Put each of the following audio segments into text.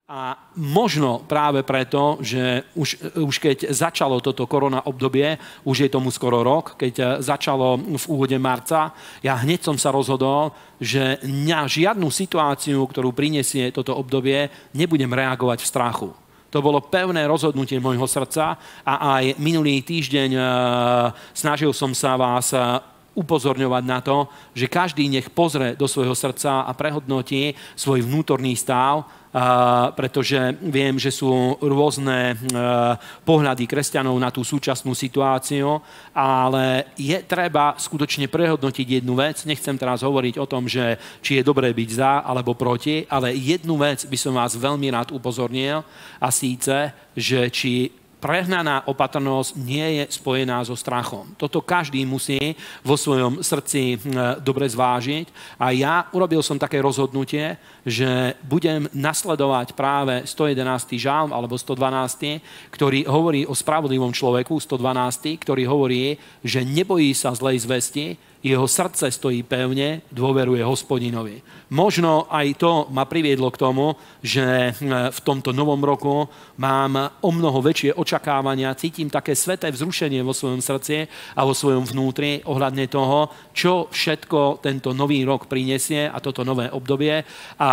A možno práve preto, že už keď začalo toto korona obdobie, už je tomu skoro rok, keď začalo v úvode marca, ja hneď som sa rozhodol, že na žiadnu situáciu, ktorú prinesie toto obdobie, nebudem reagovať v strachu. To bolo pevné rozhodnutie môjho srdca a aj minulý týždeň snažil som sa vás upozorňovať na to, že každý nech pozrie do svojho srdca a prehodnotí svoj vnútorný stav, pretože viem, že sú rôzne pohľady kresťanov na tú súčasnú situáciu, ale je treba skutočne prehodnotiť jednu vec. Nechcem teraz hovoriť o tom, že či je dobré byť za alebo proti, ale jednu vec by som vás veľmi rád upozornil, a síce, že či prehnaná opatrnosť nie je spojená so strachom. Toto každý musí vo svojom srdci dobre zvážiť. A ja urobil som také rozhodnutie, že budem nasledovať práve 111. žalm alebo 112., ktorý hovorí o spravodlivom človeku, 112., ktorý hovorí, že nebojí sa zlej zvesti, jeho srdce stojí pevne, dôveruje Hospodinovi. Možno aj to ma priviedlo k tomu, že v tomto novom roku mám o mnoho väčšie očakávania, cítim také sveté vzrušenie vo svojom srdci a vo svojom vnútri ohľadne toho, čo všetko tento nový rok prinesie a toto nové obdobie. A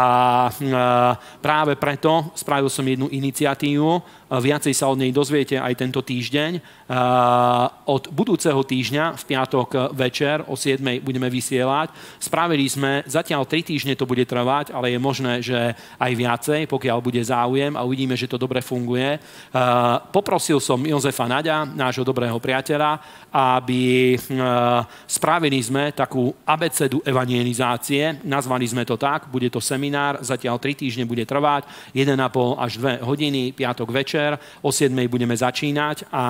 práve preto spravil som jednu iniciatívu, viacej sa od nej dozviete aj tento týždeň. Od budúceho týždňa v piatok večer o 7 budeme vysielať. Spravili sme, zatiaľ 3 týždne to bude trvať, ale je možné, že aj viacej, pokiaľ bude záujem a uvidíme, že to dobre funguje. Poprosil som Jozefa Naďa, nášho dobrého priateľa, aby spravili sme takú abecedu evangelizácie. Nazvali sme to tak, bude to seminár, zatiaľ 3 týždne bude trvať, 1,5 až 2 hodiny, piatok večer, o 7 budeme začínať a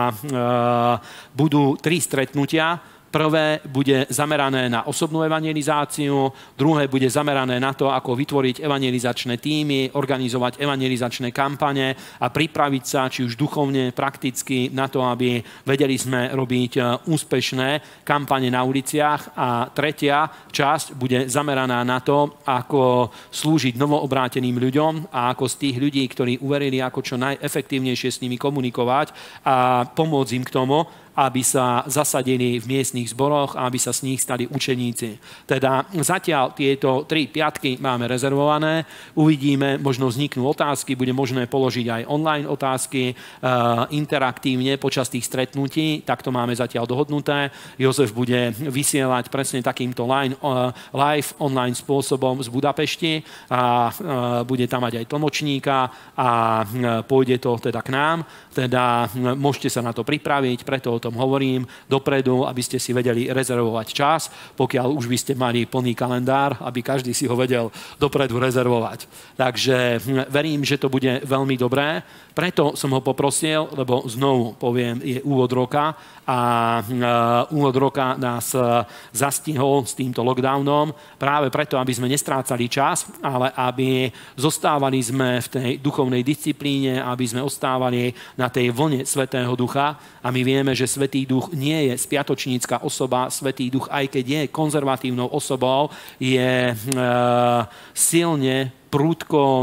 budú 3 stretnutia. Prvé bude zamerané na osobnú evangelizáciu, druhé bude zamerané na to, ako vytvoriť evangelizačné tímy, organizovať evangelizačné kampane a pripraviť sa, či už duchovne, prakticky, na to, aby vedeli sme robiť úspešné kampane na uliciach. A tretia časť bude zameraná na to, ako slúžiť novoobráteným ľuďom a ako z tých ľudí, ktorí uverili, ako čo najefektívnejšie s nimi komunikovať a pomôcť im k tomu, aby sa zasadili v miestnych zboroch a aby sa z nich stali učeníci. Teda zatiaľ tieto 3 piatky máme rezervované. Uvidíme, možno vzniknú otázky, bude možné položiť aj online otázky interaktívne počas tých stretnutí. Tak to máme zatiaľ dohodnuté. Jozef bude vysielať presne takýmto live online spôsobom z Budapešti a bude tam mať aj tlmočníka a pôjde to teda k nám. Teda môžete sa na to pripraviť, preto o tom hovorím dopredu, aby ste si vedeli rezervovať čas, pokiaľ už by ste mali plný kalendár, aby každý si ho vedel dopredu rezervovať. Takže verím, že to bude veľmi dobré. Preto som ho poprosil, lebo znovu poviem, je úvod roka a úvod roka nás zastihol s týmto lockdownom práve preto, aby sme nestrácali čas, ale aby zostávali sme v tej duchovnej disciplíne, aby sme ostávali na tej vlne Svätého Ducha. A my vieme, že Svätý Duch nie je spiatočnícka osoba. Svätý Duch, aj keď je konzervatívnou osobou, je silne, prudko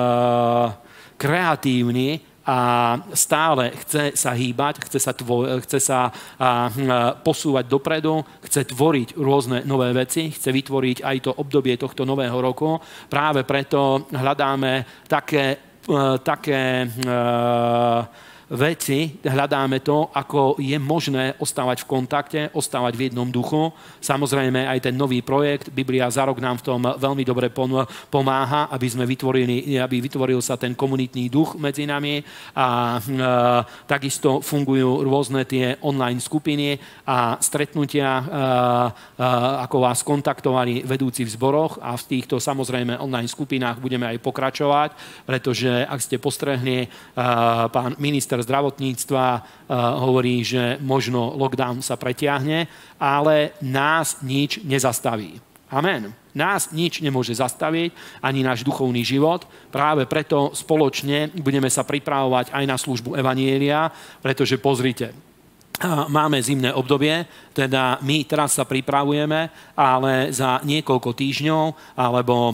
kreatívny a stále chce sa hýbať, chce sa posúvať dopredu, chce tvoriť rôzne nové veci, chce vytvoriť aj to obdobie tohto nového roku. Práve preto hľadáme také veci, hľadáme to, ako je možné ostávať v kontakte, ostávať v jednom duchu. Samozrejme aj ten nový projekt Biblia za rok nám v tom veľmi dobre pomáha, aby vytvoril sa ten komunitný duch medzi nami a takisto fungujú rôzne tie online skupiny a stretnutia, ako vás kontaktovali vedúci v zboroch, a v týchto samozrejme online skupinách budeme aj pokračovať, pretože ak ste postrehli, pán minister zdravotníctva hovorí, že možno lockdown sa pretiahne, ale nás nič nezastaví. Amen. Nás nič nemôže zastaviť, ani náš duchovný život. Práve preto spoločne budeme sa pripravovať aj na službu evanjelia, pretože pozrite, máme zimné obdobie, teda my teraz sa pripravujeme, ale za niekoľko týždňov alebo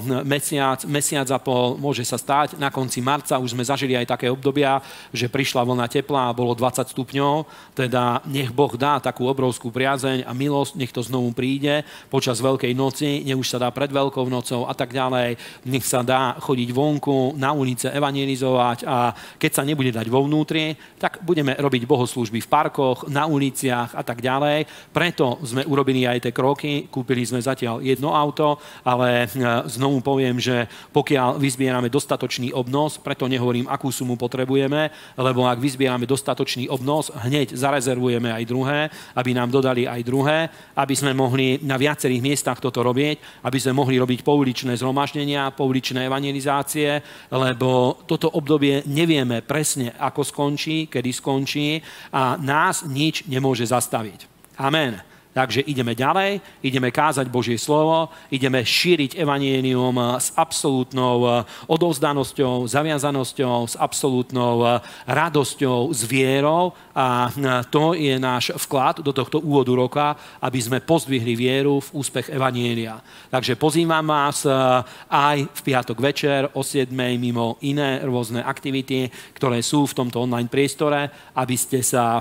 mesiac a pol môže sa stať. Na konci marca už sme zažili aj také obdobia, že prišla vlna tepla a bolo 20 stupňov, teda nech Boh dá takú obrovskú priazeň a milosť, nech to znovu príde počas Veľkej noci, nech už sa dá pred Veľkou nocou a tak ďalej, nech sa dá chodiť vonku, na ulice evangelizovať a keď sa nebude dať vo vnútri, tak budeme robiť bohoslúžby v parkoch, na uliciach a tak ďalej. Preto sme urobili aj tie kroky, kúpili sme zatiaľ jedno auto, ale znovu poviem, že pokiaľ vyzbierame dostatočný obnos, preto nehovorím, akú sumu potrebujeme, lebo ak vyzbierame dostatočný obnos, hneď zarezervujeme aj druhé, aby nám dodali aj druhé, aby sme mohli na viacerých miestach toto robiť, aby sme mohli robiť pouličné zhromaždenia, pouličné evangelizácie, lebo toto obdobie nevieme presne, ako skončí, kedy skončí a nás nič nemôže zastaviť. Amen. Takže ideme ďalej, ideme kázať Božie slovo, ideme šíriť evanjelium s absolútnou odovzdanosťou, zaviazanosťou, s absolútnou radosťou, s vierou a to je náš vklad do tohto úvodu roka, aby sme pozdvihli vieru v úspech evanjelia. Takže pozývam vás aj v piatok večer o 7 mimo iné rôzne aktivity, ktoré sú v tomto online priestore, aby ste sa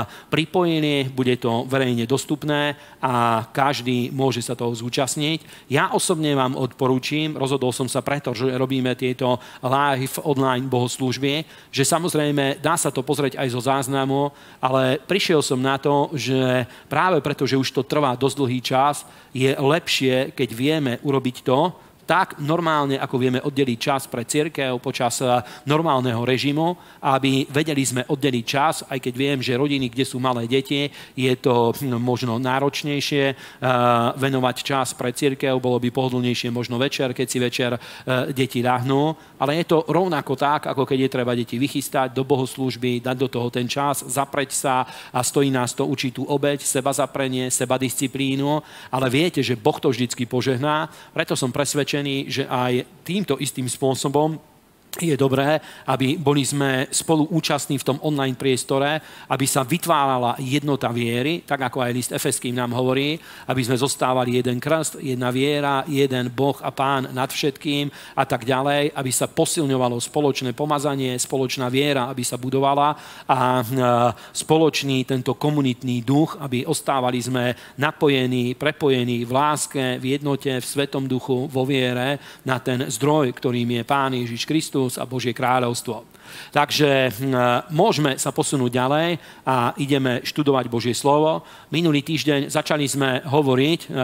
pripojili, bude to verejne dostupné a každý môže sa toho zúčastniť. Ja osobne vám odporúčim, rozhodol som sa preto, že robíme tieto live online bohoslúžby, že samozrejme dá sa to pozrieť aj zo záznamu, ale prišiel som na to, že práve preto, že už to trvá dosť dlhý čas, je lepšie, keď vieme urobiť to, tak normálne, ako vieme oddeliť čas pre cirkev počas normálneho režimu, aby vedeli sme oddeliť čas, aj keď viem, že rodiny, kde sú malé deti, je to možno náročnejšie venovať čas pre cirkev, bolo by pohodlnejšie možno večer, keď si večer deti ľahnú, ale je to rovnako tak, ako keď je treba deti vychystať do bohoslúžby, dať do toho ten čas, zapreť sa a stojí nás to určitú obeť, seba zaprenie, seba disciplínu, ale viete, že Boh to vždycky požehná, preto som presvedčený, že aj týmto istým spôsobom je dobré, aby boli sme spolu účastní v tom online priestore, aby sa vytvárala jednota viery, tak ako aj list Efeským nám hovorí, aby sme zostávali jeden krst, jedna viera, jeden Boh a Pán nad všetkým a tak ďalej, aby sa posilňovalo spoločné pomazanie, spoločná viera, aby sa budovala a spoločný tento komunitný duch, aby ostávali sme napojení, prepojení v láske, v jednote, v Svetom duchu, vo viere na ten zdroj, ktorým je Pán Ježiš Kristus a Božie kráľovstvo. Takže môžeme sa posunúť ďalej a ideme študovať Božie slovo. Minulý týždeň začali sme hovoriť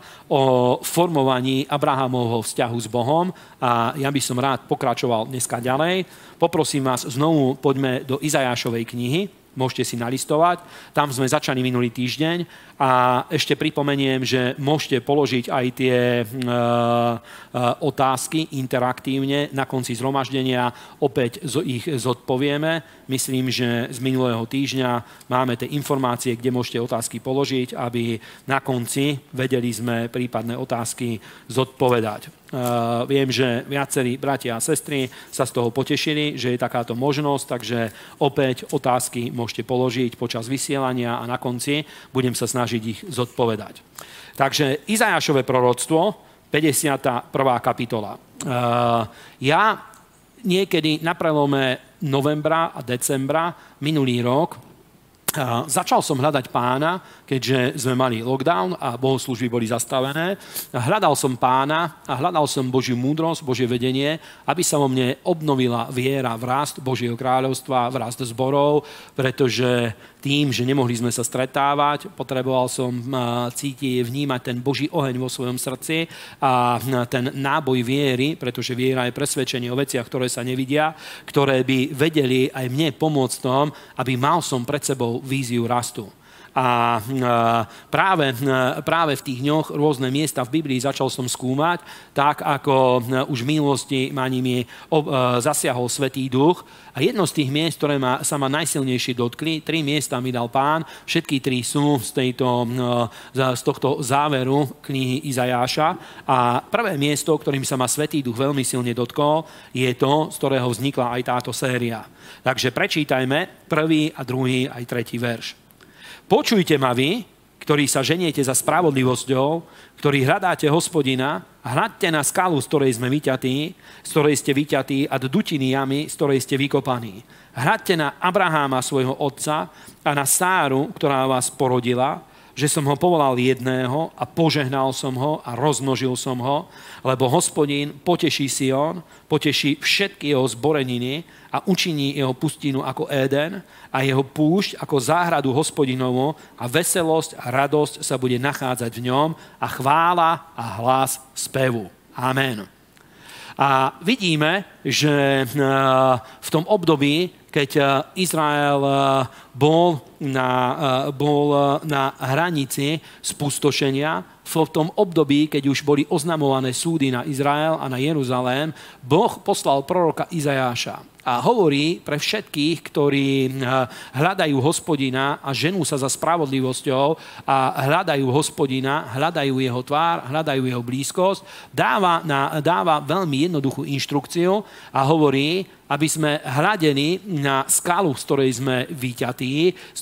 o formovaní Abrahamovho vzťahu s Bohom a ja by som rád pokračoval dneska ďalej. Poprosím vás znovu, poďme do Izajášovej knihy. Môžete si nalistovať. Tam sme začali minulý týždeň a ešte pripomeniem, že môžete položiť aj tie otázky interaktívne na konci zhromaždenia. Opäť ich zodpovieme. Myslím, že z minulého týždňa máme tie informácie, kde môžete otázky položiť, aby na konci vedeli sme prípadné otázky zodpovedať. Viem, že viacerí bratia a sestry sa z toho potešili, že je takáto možnosť, takže opäť otázky môžete položiť počas vysielania a na konci budem sa snažiť ich zodpovedať. Takže Izajášové proroctvo, 51. kapitola. Ja niekedy na prelome novembra a decembra minulý rok začal som hľadať Pána, keďže sme mali lockdown a bohoslúžby boli zastavené. Hľadal som Pána a hľadal som Božiu múdrosť, Božie vedenie, aby sa vo mne obnovila viera v rast Božieho kráľovstva, v rast zborov, pretože tým, že nemohli sme sa stretávať, potreboval som cítiť, vnímať ten Boží oheň vo svojom srdci a ten náboj viery, pretože viera je presvedčenie o veciach, ktoré sa nevidia, ktoré by vedeli aj mne pomôcť v tom, aby mal som pred sebou víziu rastu. A práve v tých dňoch rôzne miesta v Biblii začal som skúmať, tak ako už v minulosti ma nimi zasiahol Svätý Duch. A jedno z tých miest, ktoré sa ma najsilnejšie dotkli, 3 miesta mi dal Pán, všetky 3 sú z tohto záveru knihy Izajáša. A prvé miesto, ktorým sa ma Svätý Duch veľmi silne dotkol, je to, z ktorého vznikla aj táto séria. Takže prečítajme 1., 2. aj 3. verš. Počujte ma vy, ktorí sa ženiete za spravodlivosťou, ktorí hľadáte Hospodina, hľadte na skalu, z ktorej sme vyťatí, z ktorej ste vyťatí, a do dutiny jamy, z ktorej ste vykopaní. Hľadte na Abraháma, svojho otca, a na Sáru, ktorá vás porodila, že som ho povolal jedného a požehnal som ho a rozmnožil som ho, lebo Hospodin poteší Sion, poteší všetky jeho zboreniny a učiní jeho pustinu ako Éden a jeho púšť ako záhradu Hospodinovu a veselosť a radosť sa bude nachádzať v ňom a chvála a hlas spevu. Amen. A vidíme, že v tom období, keď Izrael bol na hranici spustošenia, v tom období, keď už boli oznamované súdy na Izrael a na Jeruzalém, Boh poslal proroka Izajáša. A hovorí pre všetkých, ktorí hľadajú Hospodina a ženú sa za spravodlivosťou a hľadajú Hospodina, hľadajú jeho tvár, hľadajú jeho blízkosť, dáva veľmi jednoduchú inštrukciu a hovorí, aby sme hľadeli na skalu, z ktorej sme vyťatí, z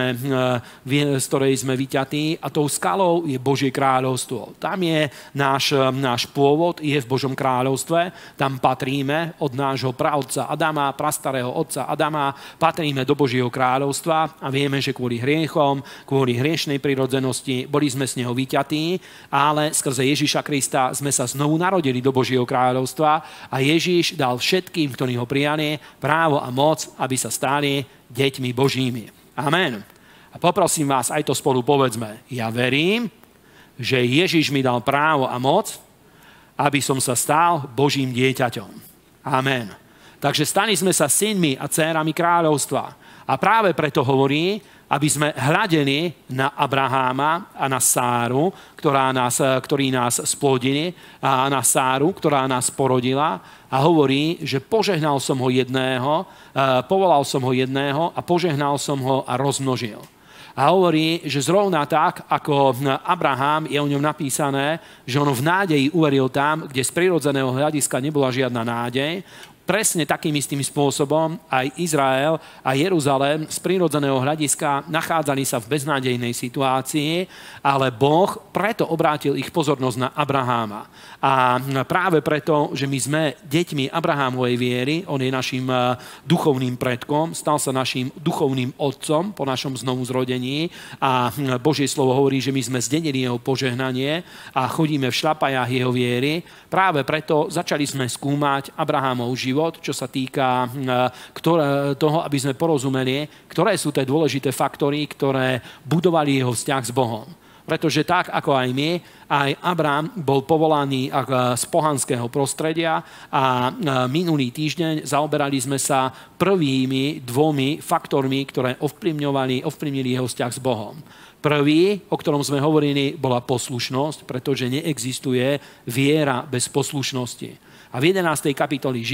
ktorej sme vyťatí, a tou skalou je Božie kráľovstvo. Tam je náš pôvod, je v Božom kráľovstve, tam patríme od nášho praotca Adama, prastarého otca Adama, patríme do Božieho kráľovstva a vieme, že kvôli hriechom, kvôli hriešnej prirodzenosti boli sme z neho vyťatí, ale skrze Ježiša Krista sme sa znovu narodili do Božieho kráľovstva a Ježiš dal všetkým, ktorí ho prijali, právo a moc, aby sa stali deťmi Božími. Amen. A poprosím vás, aj to spolu povedzme. Ja verím, že Ježiš mi dal právo a moc, aby som sa stal Božím dieťaťom. Amen. Takže stali sme sa synmi a dcérami kráľovstva. A práve preto hovorí, aby sme hľadeli na Abraháma a na Sáru, ktorí nás splodili, a na Sáru, ktorá nás porodila, a hovorí, že požehnal som ho jedného, povolal som ho jedného a požehnal som ho a rozmnožil. A hovorí, že zrovna tak, ako Abraham, je o ňom napísané, že on v nádeji uveril tam, kde z prirodzeného hľadiska nebola žiadna nádej. Presne takým istým spôsobom aj Izrael a Jeruzalém z prirodzeného hľadiska nachádzali sa v beznádejnej situácii, ale Boh preto obrátil ich pozornosť na Abraháma. A práve preto, že my sme deťmi Abrahámovej viery, on je našim duchovným predkom, stal sa našim duchovným otcom po našom znovuzrodení a Božie slovo hovorí, že my sme zdedili jeho požehnanie a chodíme v šľapajách jeho viery. Práve preto začali sme skúmať Abrahámov život, čo sa týka toho, aby sme porozumeli, ktoré sú tie dôležité faktory, ktoré budovali jeho vzťah s Bohom. Pretože tak, ako aj my, aj Abrám bol povolaný z pohanského prostredia a minulý týždeň zaoberali sme sa prvými dvomi faktormi, ktoré ovplyvnili jeho vzťah s Bohom. Prvý, o ktorom sme hovorili, bola poslušnosť, pretože neexistuje viera bez poslušnosti. A v 11. kapitole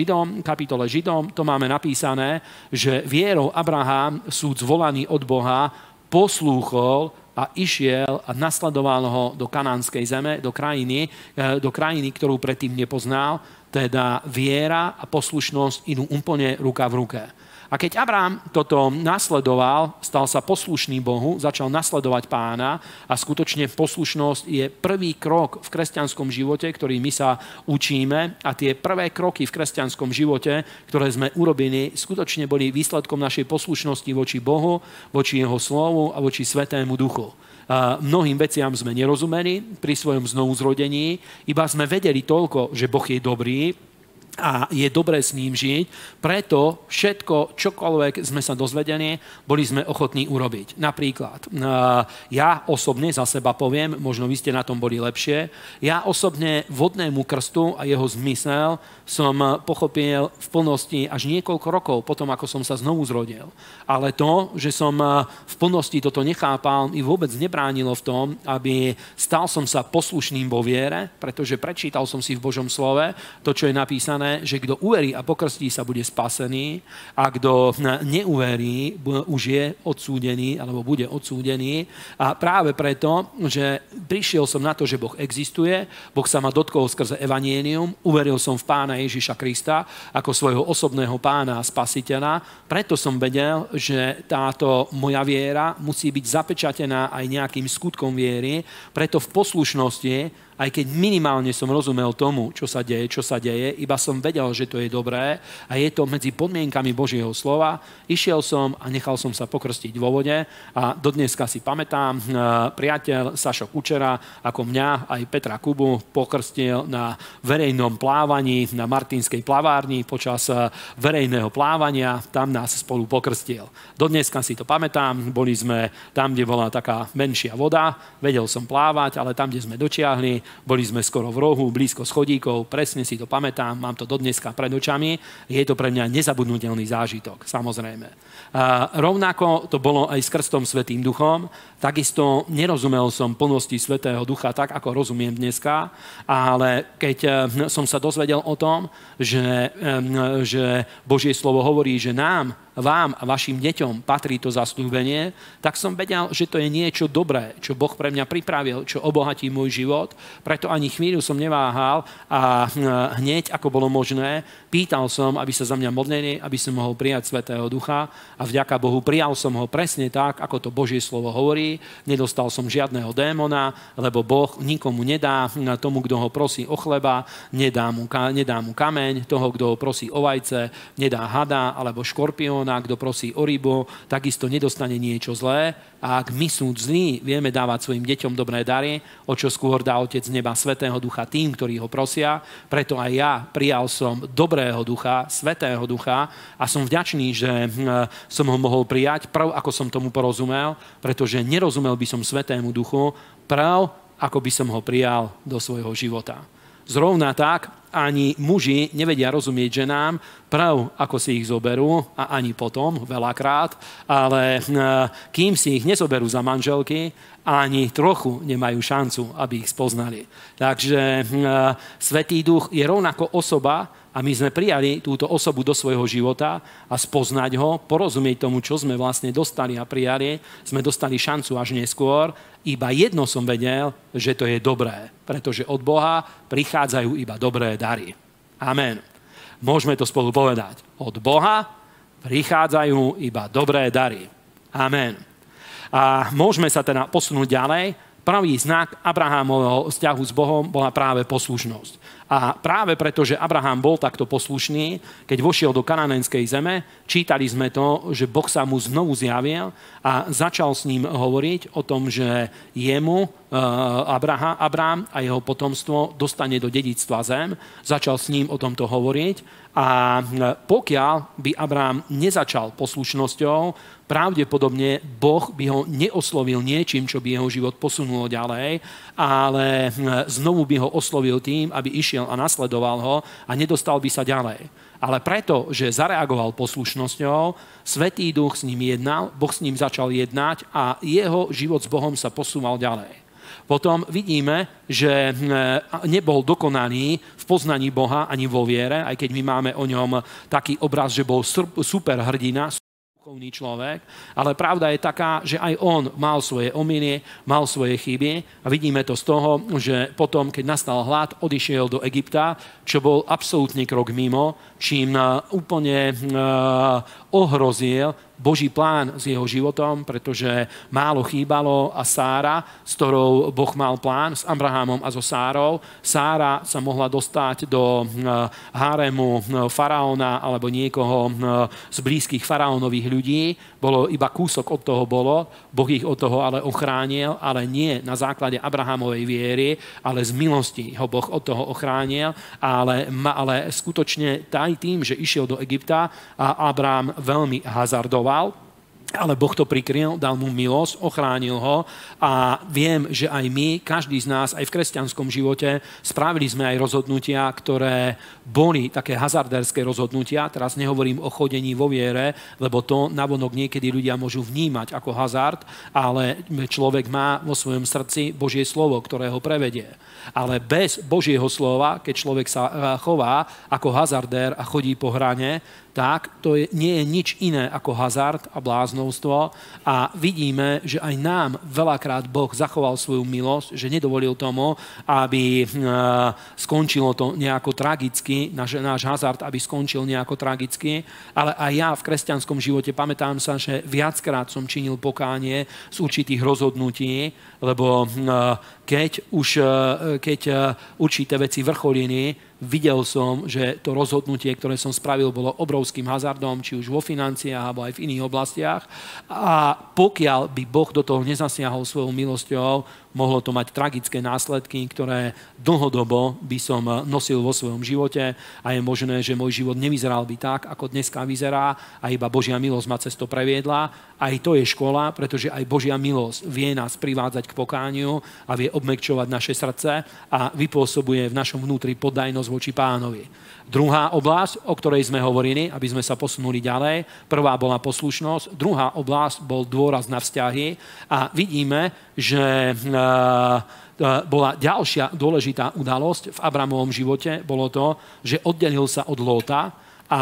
Židom to máme napísané, že vierou Abraham, súd zvolaný od Boha, poslúchol a išiel a nasledoval ho do kanánskej zeme, do krajiny, ktorú predtým nepoznal. Teda viera a poslušnosť idú úplne ruka v ruke. A keď Abrám toto nasledoval, stal sa poslušný Bohu, začal nasledovať Pána a skutočne poslušnosť je prvý krok v kresťanskom živote, ktorý my sa učíme, a tie prvé kroky v kresťanskom živote, ktoré sme urobili, skutočne boli výsledkom našej poslušnosti voči Bohu, voči jeho slovu a voči Svätému Duchu. Mnohým veciam sme nerozumeli pri svojom znovuzrodení, iba sme vedeli toľko, že Boh je dobrý a je dobré s ním žiť, preto všetko, čokoľvek sme sa dozvedeli, boli sme ochotní urobiť. Napríklad, ja osobne za seba poviem, možno vy ste na tom boli lepšie, ja osobne vodnému krstu a jeho zmysel som pochopil v plnosti až niekoľko rokov potom, ako som sa znovu zrodil. Ale to, že som v plnosti toto nechápal, mi vôbec nebránilo v tom, aby stal som sa poslušným vo viere, pretože prečítal som si v Božom slove to, čo je napísané, čítame, že kto uverí a pokrstí sa, bude spasený a kto neuverí, už je odsúdený alebo bude odsúdený. A práve preto, že prišiel som na to, že Boh existuje, Boh sa ma dotkol skrze evanjelium, uveril som v Pána Ježiša Krista ako svojho osobného pána a spasiteľa, preto som vedel, že táto moja viera musí byť zapečatená aj nejakým skutkom viery, preto v poslušnosti, aj keď minimálne som rozumel tomu, čo sa deje, iba som vedel, že to je dobré a je to medzi podmienkami Božieho slova. Išiel som a nechal som sa pokrstiť vo vode a dodneska si pamätám, priateľ Sašo Kučera, ako mňa, aj Petra Kubu, pokrstil na verejnom plávaní na Martinskej plavárni počas verejného plávania, tam nás spolu pokrstil. Dodneska si to pamätám, boli sme tam, kde bola taká menšia voda, vedel som plávať, ale tam, kde sme dočiahli, boli sme skoro v rohu, blízko schodíkov, presne si to pamätám, mám to dodneska pred očami. Je to pre mňa nezabudnutelný zážitok, samozrejme. Rovnako to bolo aj s krstom Svätým Duchom, takisto nerozumel som plnosti Svätého Ducha tak, ako rozumiem dneska, ale keď som sa dozvedel o tom, že Božie slovo hovorí, že nám, vám a vašim deťom patrí to zasľúbenie, tak som vedel, že to je niečo dobré, čo Boh pre mňa pripravil, čo obohatí môj život. Preto ani chvíľu som neváhal a hneď, ako bolo možné, pýtal som, aby sa za mňa modlili, aby som mohol prijať Svätého Ducha a vďaka Bohu prijal som ho presne tak, ako to Božie slovo hovorí. Nedostal som žiadneho démona, lebo Boh nikomu nedá tomu, kto ho prosí o chleba, nedá mu kameň, toho, kto ho prosí o vajce, nedá hada alebo škorpióna, kto prosí o rybu, takisto nedostane niečo zlé. A ak my sú zlí, vieme dávať svojim deťom dobré dary, o čo skôr dá Otec neba Svätého Ducha tým, ktorí ho prosia. Preto aj ja prijal som dobrého ducha, Svätého Ducha a som vďačný, že som ho mohol prijať, prv ako som tomu porozumel, pretože nerozumel by som Svätému Duchu, prv ako by som ho prijal do svojho života. Zrovna tak ani muži nevedia rozumieť ženám prv, ako si ich zoberú a ani potom, veľakrát, ale kým si ich nezoberú za manželky, ani trochu nemajú šancu, aby ich spoznali. Takže Svätý Duch je rovnako osoba a my sme prijali túto osobu do svojho života a spoznať ho, porozumieť tomu, čo sme vlastne dostali a prijali, sme dostali šancu až neskôr. Iba jedno som vedel, že to je dobré, pretože od Boha prichádzajú iba dobré dary. Amen. Môžeme to spolu povedať. Od Boha prichádzajú iba dobré dary. Amen. A môžeme sa teda posunúť ďalej. Prvý znak Abrahámovho vzťahu s Bohom bola práve poslušnosť. A práve preto, že Abraham bol takto poslušný, keď vošiel do kanánskej zeme, čítali sme to, že Boh sa mu znovu zjavil a začal s ním hovoriť o tom, že jemu Abraham a jeho potomstvo dostane do dedičstva zem. Začal s ním o tomto hovoriť a pokiaľ by Abraham nezačal poslušnosťou, pravdepodobne Boh by ho neoslovil niečím, čo by jeho život posunulo ďalej, ale znovu by ho oslovil tým, aby išiel a nasledoval ho a nedostal by sa ďalej. Ale preto, že zareagoval poslušnosťou, Svätý Duch s ním jednal, Boh s ním začal jednať a jeho život s Bohom sa posúval ďalej. Potom vidíme, že nebol dokonaný v poznaní Boha ani vo viere, aj keď my máme o ňom taký obraz, že bol super hrdina, duchovný človek, ale pravda je taká, že aj on mal svoje omyly, mal svoje chyby a vidíme to z toho, že potom, keď nastal hlad, odišiel do Egypta, čo bol absolútny krok mimo, čím úplne ohrozil Boží plán s jeho životom, pretože málo chýbalo a Sára, s ktorou Boh mal plán, s Abrahamom a so Sárou. Sára sa mohla dostať do hárému faraóna alebo niekoho z blízkych faraónových ľudí. Bolo iba kúsok od toho bolo. Boh ich od toho ale ochránil, ale nie na základe Abrahamovej viery, ale z milosti ho Boh od toho ochránil, ale skutočne aj tým, že išiel do Egypta a Abraham veľmi hazardoval ale Boh to prikryl, dal mu milosť, ochránil ho a viem, že aj my, každý z nás, aj v kresťanskom živote, spravili sme aj rozhodnutia, ktoré boli také hazardérske rozhodnutia. Teraz nehovorím o chodení vo viere, lebo to navonok niekedy ľudia môžu vnímať ako hazard, ale človek má vo svojom srdci Božie slovo, ktoré ho prevedie. Ale bez Božieho slova, keď človek sa chová ako hazardér a chodí po hrane, tak to nie je nič iné ako hazard a bláznovstvo a vidíme, že aj nám veľakrát Boh zachoval svoju milosť, že nedovolil tomu, aby skončilo to nejako tragicky, náš hazard, aby skončil nejako tragicky, ale aj ja v kresťanskom živote pamätám sa, že viackrát som činil pokánie z určitých rozhodnutí, lebo keď určité veci vrcholiny, videl som, že to rozhodnutie, ktoré som spravil, bolo obrovským hazardom, či už vo financiách, alebo aj v iných oblastiach. A pokiaľ by Boh do toho nezasiahol svojou milosťou, mohlo to mať tragické následky, ktoré dlhodobo by som nosil vo svojom živote a je možné, že môj život nevyzeral by tak, ako dneska vyzerá a iba Božia milosť ma cez to previedla. Aj to je škola, pretože aj Božia milosť vie nás privádzať k pokániu a vie obmekčovať naše srdce a vypôsobuje v našom vnútri poddajnosť voči Pánovi. Druhá oblasť, o ktorej sme hovorili, aby sme sa posunuli ďalej, prvá bola poslušnosť, druhá oblasť bol dôraz na vzťahy a vidíme, že bola ďalšia dôležitá udalosť v Abramovom živote, bolo to, že oddelil sa od Lóta a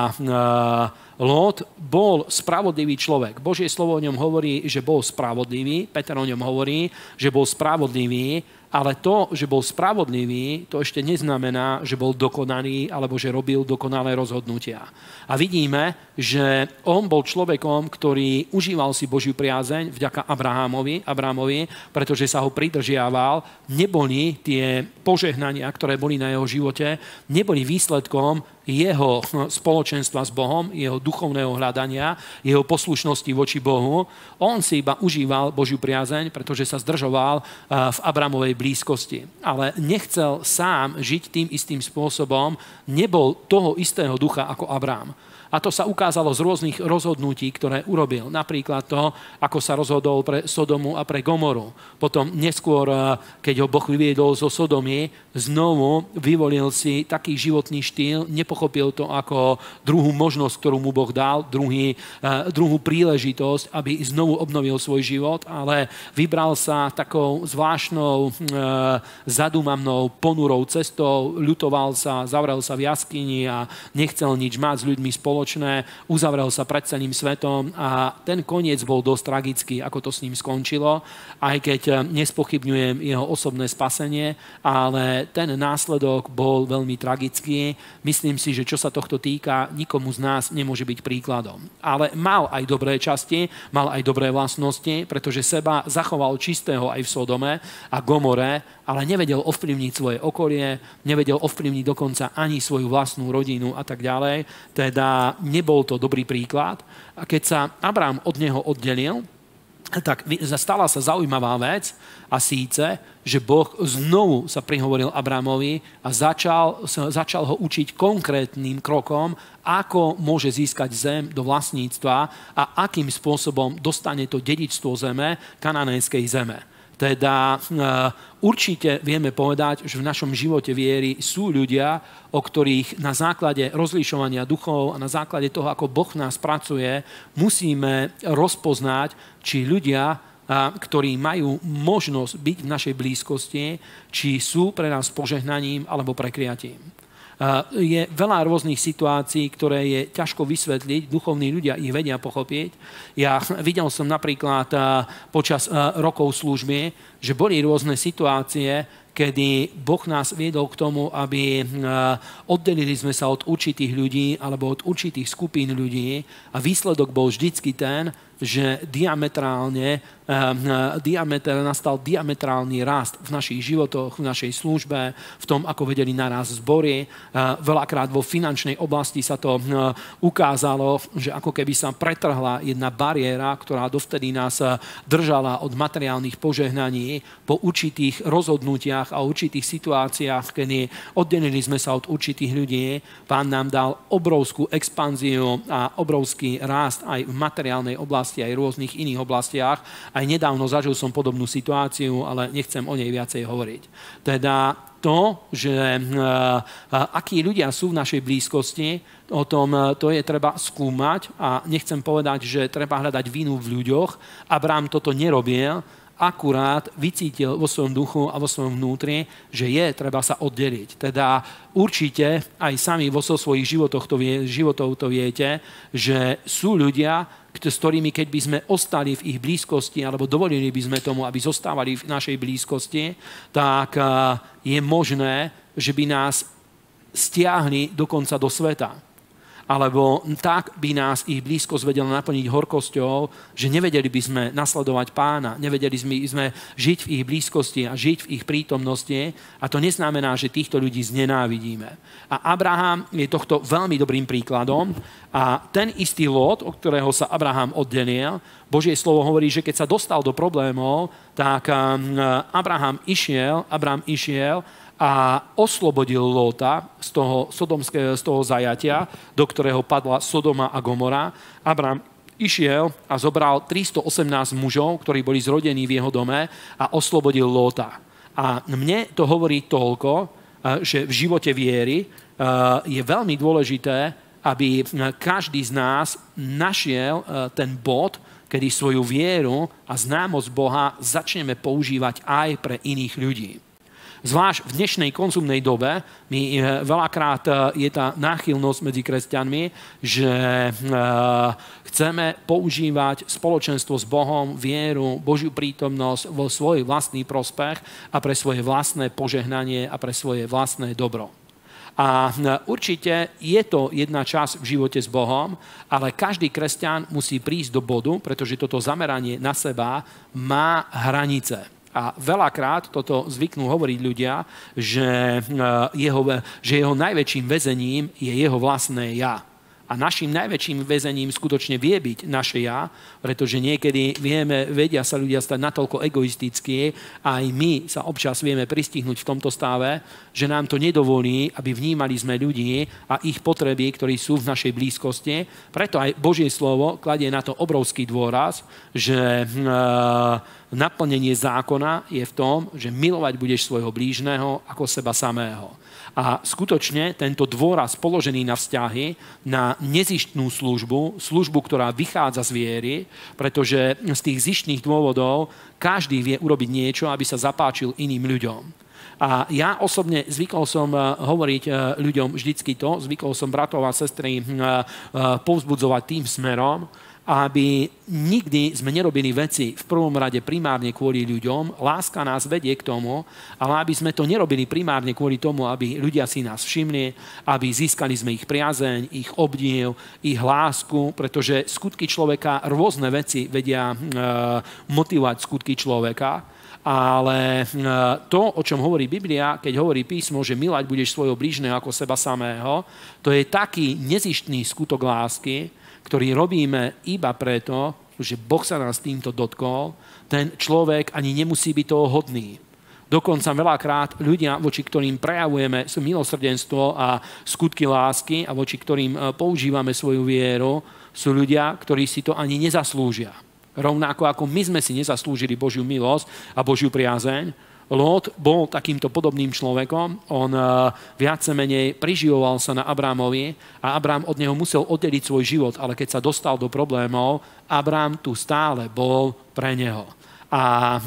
Lót bol spravodlivý človek. Božie slovo o ňom hovorí, že bol spravodlivý, Peter o ňom hovorí, že bol spravodlivý, ale to, že bol spravodlivý, to ešte neznamená, že bol dokonalý alebo že robil dokonalé rozhodnutia. A vidíme, že on bol človekom, ktorý užíval si Božiu priazeň vďaka Abrahamovi, pretože sa ho pridržiaval. Neboli tie požehnania, ktoré boli na jeho živote, neboli výsledkom jeho spoločenstva s Bohom, jeho duchovného hľadania, jeho poslušnosti voči Bohu. On si iba užíval Božiu priazeň, pretože sa zdržoval v Abramovej blízkosti. Ale nechcel sám žiť tým istým spôsobom, nebol toho istého ducha ako Abrám. A to sa ukázalo z rôznych rozhodnutí, ktoré urobil. Napríklad to, ako sa rozhodol pre Sodomu a pre Gomoru. Potom neskôr, keď ho Boh vyviedol zo Sodomy, znovu vyvolil si taký životný štýl, nepochopil to ako druhú možnosť, ktorú mu Boh dal, druhú príležitosť, aby znovu obnovil svoj život, ale vybral sa takou zvláštnou, zadúmavnou, ponurou cestou, ľutoval sa, zavrel sa v jaskyni a nechcel nič mať s ľuďmi spoločné, uzavrel sa pred celým svetom a ten koniec bol dosť tragický, ako to s ním skončilo, aj keď nespochybňujem jeho osobné spasenie, ale ten následok bol veľmi tragický. Myslím si, že čo sa tohto týka, nikomu z nás nemôže byť príkladom. Ale mal aj dobré časti, mal aj dobré vlastnosti, pretože seba zachoval čistého aj v Sodome a Gomore, ale nevedel ovplyvniť svoje okolie, nevedel ovplyvniť dokonca ani svoju vlastnú rodinu a tak ďalej. Teda nebol to dobrý príklad. A keď sa Abrám od neho oddelil, tak stala sa zaujímavá vec a síce, že Boh znovu sa prihovoril Abrámovi a začal ho učiť konkrétnym krokom, ako môže získať zem do vlastníctva a akým spôsobom dostane to dedičstvo zeme, kananejskej zeme. Teda určite vieme povedať, že v našom živote viery sú ľudia, o ktorých na základe rozlišovania duchov a na základe toho, ako Boh nás pracuje, musíme rozpoznať, či ľudia, ktorí majú možnosť byť v našej blízkosti, či sú pre nás požehnaním alebo prekliatím. Je veľa rôznych situácií, ktoré je ťažko vysvetliť, duchovní ľudia ich vedia pochopiť. Ja videl som napríklad počas rokov služby, že boli rôzne situácie, kedy Boh nás viedol k tomu, aby oddelili sme sa od určitých ľudí alebo od určitých skupín ľudí a výsledok bol vždycky ten, že nastal diametrálny rast v našich životoch, v našej službe, v tom, ako vedeli naraz zbory. Veľakrát vo finančnej oblasti sa to ukázalo, že ako keby sa pretrhla jedna bariéra, ktorá dovtedy nás držala od materiálnych požehnaní po určitých rozhodnutiach a určitých situáciách, kedy oddelili sme sa od určitých ľudí. Pán nám dal obrovskú expanziu a obrovský rast aj v materiálnej oblasti oblasti, aj v rôznych iných oblastiach. Aj nedávno zažil som podobnú situáciu, ale nechcem o nej viacej hovoriť. Teda to, že akí ľudia sú v našej blízkosti, o tom to je treba skúmať a nechcem povedať, že treba hľadať vinu v ľuďoch. Abraham toto nerobil, akurát vycítil vo svojom duchu a vo svojom vnútri, že je treba sa oddeliť. Teda určite aj sami vo svojich životov to viete, že sú ľudia, s ktorými keď by sme ostali v ich blízkosti alebo dovolili by sme tomu, aby zostávali v našej blízkosti, tak je možné, že by nás stiahli dokonca do sveta. Alebo tak by nás ich blízkosť vedela naplniť horkosťou, že nevedeli by sme nasledovať Pána, nevedeli by sme žiť v ich blízkosti a žiť v ich prítomnosti. A to neznamená, že týchto ľudí znenávidíme. A Abraham je tohto veľmi dobrým príkladom. A ten istý Lot, od ktorého sa Abraham oddelil, Božie slovo hovorí, že keď sa dostal do problémov, tak Abraham išiel a oslobodil Lóta z toho zajatia, do ktorého padla Sodoma a Gomora. Abraham išiel a zobral 318 mužov, ktorí boli zrodení v jeho dome a oslobodil Lóta. A mne to hovorí toľko, že v živote viery je veľmi dôležité, aby každý z nás našiel ten bod, kedy svoju vieru a známosť Boha začneme používať aj pre iných ľudí. Zvlášť v dnešnej konzumnej dobe veľakrát je tá náchylnosť medzi kresťanmi, že chceme používať spoločenstvo s Bohom, vieru, Božiu prítomnosť vo svoj vlastný prospech a pre svoje vlastné požehnanie a pre svoje vlastné dobro. A určite je to jedna časť v živote s Bohom, ale každý kresťan musí prísť do bodu, pretože toto zameranie na seba má hranice. A veľakrát toto zvyknú hovoriť ľudia, že jeho najväčším väzením je jeho vlastné ja. A našim najväčším väzením skutočne vie byť naše ja, pretože niekedy vedia sa ľudia stať natoľko egoistickí a aj my sa občas vieme pristihnúť v tomto stave, že nám to nedovolí, aby vnímali sme ľudí a ich potreby, ktorí sú v našej blízkosti. Preto aj Božie slovo kladie na to obrovský dôraz, že naplnenie zákona je v tom, že milovať budeš svojho blížneho ako seba samého. A skutočne tento dôraz položený na vzťahy, na nezištnú službu, ktorá vychádza z viery, pretože z tých zištných dôvodov každý vie urobiť niečo, aby sa zapáčil iným ľuďom. A ja osobne zvykol som hovoriť ľuďom vždycky to, zvykol som bratov a sestry povzbudzovať tým smerom, aby nikdy sme nerobili veci v prvom rade primárne kvôli ľuďom. Láska nás vedie k tomu, ale aby sme to nerobili primárne kvôli tomu, aby ľudia si nás všimli, aby získali sme ich priazeň, ich obdiv, ich lásku, pretože skutky človeka, rôzne veci vedia motivovať skutky človeka. Ale to, o čom hovorí Biblia, keď hovorí písmo, že milovať budeš svojho blížneho ako seba samého, to je taký nezištný skutok lásky, ktorý robíme iba preto, že Boh sa nás týmto dotkol. Ten človek ani nemusí byť toho hodný. Dokonca veľakrát ľudia, voči ktorým prejavujeme milosrdenstvo a skutky lásky a voči ktorým používame svoju vieru, sú ľudia, ktorí si to ani nezaslúžia. Rovnako ako my sme si nezaslúžili Božiu milosť a Božiu priazeň, Lot bol takýmto podobným človekom. On viac menej priživoval sa na Abramovi a Abram od neho musel oddeliť svoj život, ale keď sa dostal do problémov, Abram tu stále bol pre neho. A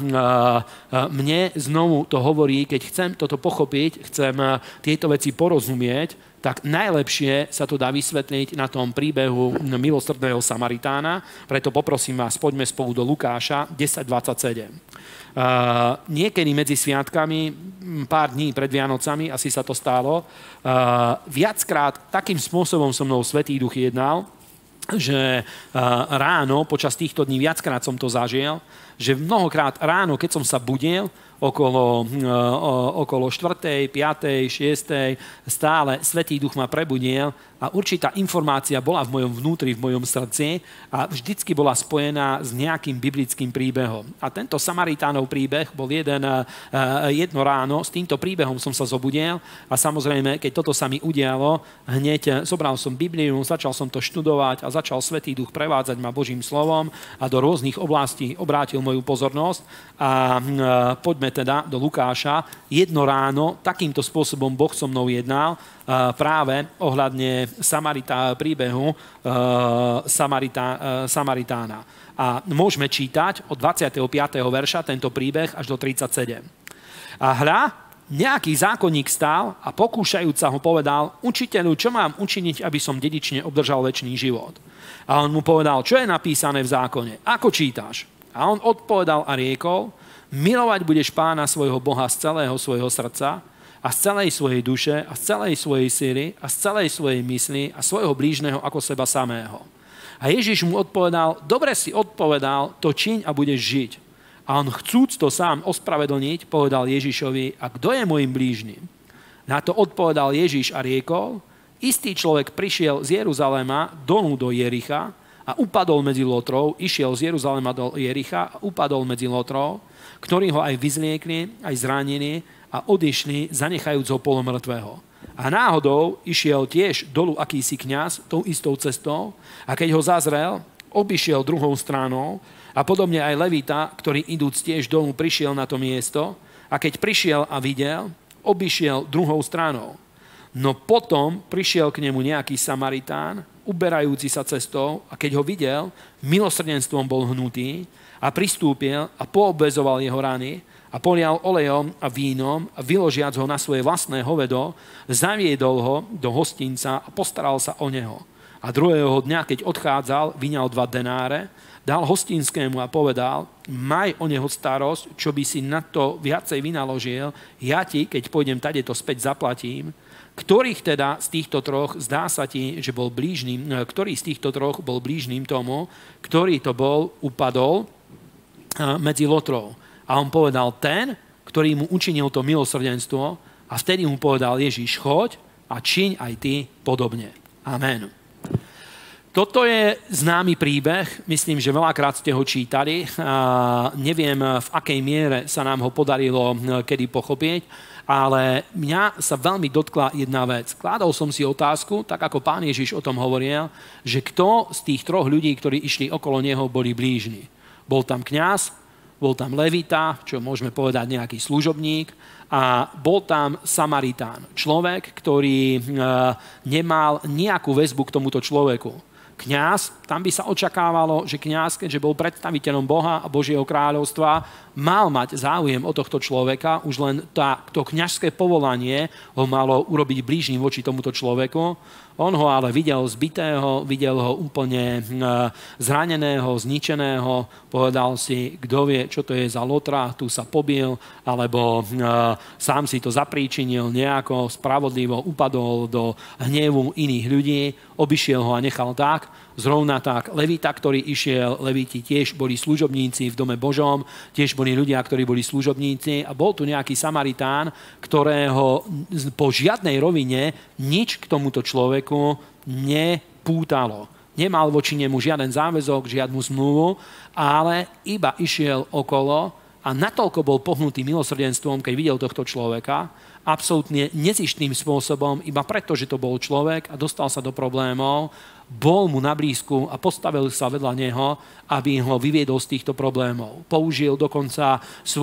mne znovu to hovorí, keď chcem toto pochopiť, chcem tieto veci porozumieť, tak najlepšie sa to dá vysvetliť na tom príbehu milosrdného Samaritána. Preto poprosím vás, poďme spolu do Lukáša 10:27. Niekedy medzi sviatkami, pár dní pred Vianocami, asi sa to stalo, viackrát takým spôsobom so mnou Svätý Duch jednal, že ráno, počas týchto dní viackrát som to zažil, že mnohokrát ráno, keď som sa budil, okolo 4., 5., 6. stále Svätý Duch ma prebudil a určitá informácia bola v mojom vnútri, v mojom srdci a vždycky bola spojená s nejakým biblickým príbehom. A tento Samaritánov príbeh bol jedno ráno, s týmto príbehom som sa zobudil a samozrejme, keď toto sa mi udialo, hneď zobral som Bibliu, začal som to študovať a začal Svätý Duch prevádzať ma Božím slovom a do rôznych oblastí obrátil moju pozornosť. A poďme teda do Lukáša. Jedno ráno takýmto spôsobom Boh so mnou jednal práve ohľadne príbehu Samaritána. A môžeme čítať od 25. verša tento príbeh až do 37. A hľa, nejaký zákonník stál a pokúšajúc sa ho povedal: Učiteľu, čo mám učiniť, aby som dedične obdržal večný život? A on mu povedal: čo je napísané v zákone? Ako čítaš? A on odpovedal a riekol: milovať budeš Pána svojho Boha z celého svojho srdca a z celej svojej duše a z celej svojej sily a z celej svojej mysli a svojho blížneho ako seba samého. A Ježiš mu odpovedal: dobre si odpovedal, to čiň a budeš žiť. A on, chcúc to sám ospravedlniť, povedal Ježišovi: a kto je môjim blížnym? Na to odpovedal Ježiš a riekol: istý človek prišiel z Jeruzalema dolu do Jericha a upadol medzi lotrov, išiel z Jeruzalema do Jericha a upadol medzi lotrov, ktorí ho aj vyzliekli, aj zranili a odišli, zanechajúc ho polomrtvého. A náhodou išiel tiež dolu akýsi kňaz tou istou cestou a keď ho zazrel, obišiel druhou stranou a podobne aj Levita, ktorý idúc tiež dolu prišiel na to miesto a keď prišiel a videl, obišiel druhou stranou. No potom prišiel k nemu nejaký Samaritán, uberajúci sa cestou a keď ho videl, milosrdenstvom bol hnutý a pristúpil a poobvezoval jeho rany a polial olejom a vínom a vyložiac ho na svoje vlastné hovedo, zaviedol ho do hostinca a postaral sa o neho. A druhého dňa, keď odchádzal, vyňal 2 denáre, dal hostinskému a povedal: maj o neho starosť, čo by si na to viacej vynaložil, ja ti, keď pôjdem tadeto späť, zaplatím. Ktorých teda z týchto troch zdá sa ti, že bol blížnym, ktorý z týchto troch bol blížnym tomu, ktorý to bol, upadol medzi lotrov? A on povedal: ten, ktorý mu učinil to milosrdenstvo, a vtedy mu povedal Ježiš: choď a čiň aj ty podobne. Amen. Toto je známy príbeh, myslím, že veľakrát ste ho čítali. Neviem, v akej miere sa nám ho podarilo kedy pochopiť, ale mňa sa veľmi dotkla jedna vec. Kládol som si otázku, tak ako Pán Ježiš o tom hovoril, že kto z tých 3 ľudí, ktorí išli okolo neho, boli blížni. Bol tam kňaz, bol tam Levita, čo môžeme povedať nejaký služobník, a bol tam Samaritán, človek, ktorý nemal nejakú väzbu k tomuto človeku. Kňaz, tam by sa očakávalo, že kňaz, keďže bol predstaviteľom Boha a Božieho kráľovstva, mal mať záujem o tohto človeka, už len to kňazské povolanie ho malo urobiť blížnym voči tomuto človeku. On ho ale videl zbitého, videl ho úplne zraneného, zničeného, povedal si, kto vie, čo to je za lotra, tu sa pobil, alebo sám si to zapríčinil nejako, spravodlivo upadol do hnevu iných ľudí, obišiel ho a nechal tak. Zrovna tak Levita, ktorý išiel, Leviti tiež boli služobníci v dome Božom, tiež boli ľudia, ktorí boli služobníci a bol tu nejaký Samaritán, ktorého po žiadnej rovine nič k tomuto človeku nepútalo. Nemal voči nemu žiaden záväzok, žiadnu zmluvu, ale iba išiel okolo a natoľko bol pohnutý milosrdenstvom, keď videl tohto človeka, absolútne nezištným spôsobom, iba preto, že to bol človek a dostal sa do problémov, bol mu na blízku a postavil sa vedľa neho, aby ho vyviedol z týchto problémov. Použil dokonca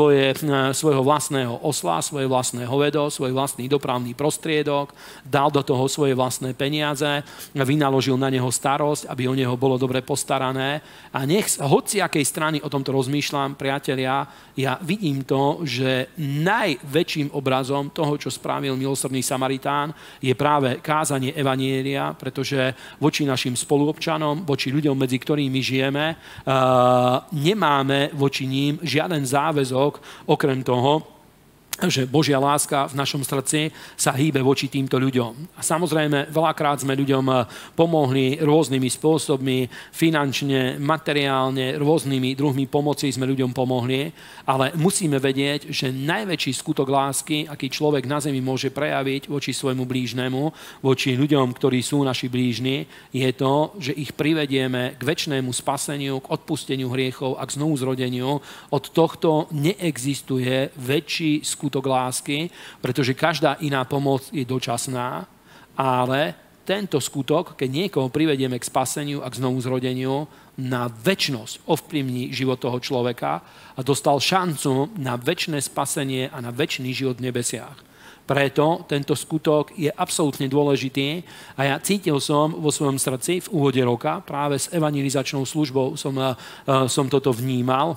svojho vlastného osla, svoje vlastné hovedo, svoj vlastný dopravný prostriedok, dal do toho svoje vlastné peniaze, vynaložil na neho starosť, aby o neho bolo dobre postarané. A nech z hociakej strany o tomto rozmýšľam, priatelia, ja vidím to, že najväčším obrazom toho, čo spravil milosrdný Samaritán, je práve kázanie evanjelia, pretože voči našim spoluobčanom, voči ľuďom, medzi ktorými žijeme, nemáme voči ním žiaden záväzok, okrem toho, že Božia láska v našom srdci sa hýbe voči týmto ľuďom. A samozrejme, veľakrát sme ľuďom pomohli rôznymi spôsobmi, finančne, materiálne, rôznymi druhmi pomoci sme ľuďom pomohli, ale musíme vedieť, že najväčší skutok lásky, aký človek na zemi môže prejaviť voči svojmu blížnemu, voči ľuďom, ktorí sú naši blížni, je to, že ich privedieme k večnému spaseniu, k odpusteniu hriechov a k znovuzrodeniu. Od tohto neexistuje väčší skutok lásky, pretože každá iná pomoc je dočasná, ale tento skutok, keď niekoho privedieme k spaseniu a k znovuzrodeniu, na večnosť ovplyvní život toho človeka a dostal šancu na večné spasenie a na večný život v nebesiach. Preto tento skutok je absolútne dôležitý a ja cítil som vo svojom srdci v úvode roka, práve s evangelizačnou službou som toto vnímal,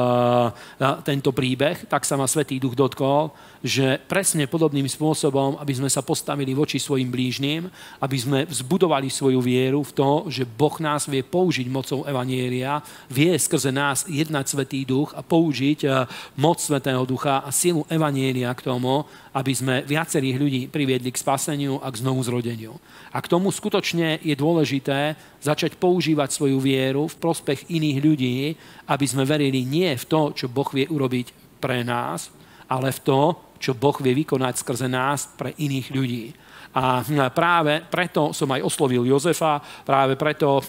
tento príbeh, tak sa ma Svätý Duch dotkol, že presne podobným spôsobom, aby sme sa postavili voči svojim blížnym, aby sme vzbudovali svoju vieru v to, že Boh nás vie použiť mocou evanjelia, vie skrze nás jednať Svätý Duch a použiť moc Svätého Ducha a silu evanjelia k tomu, aby sme viacerých ľudí priviedli k spaseniu a k znovuzrodeniu. A k tomu skutočne je dôležité začať používať svoju vieru v prospech iných ľudí, aby sme verili nie v to, čo Boh vie urobiť pre nás, ale v to, čo Boh vie vykonať skrze nás pre iných ľudí. A práve preto som aj oslovil Jozefa, práve preto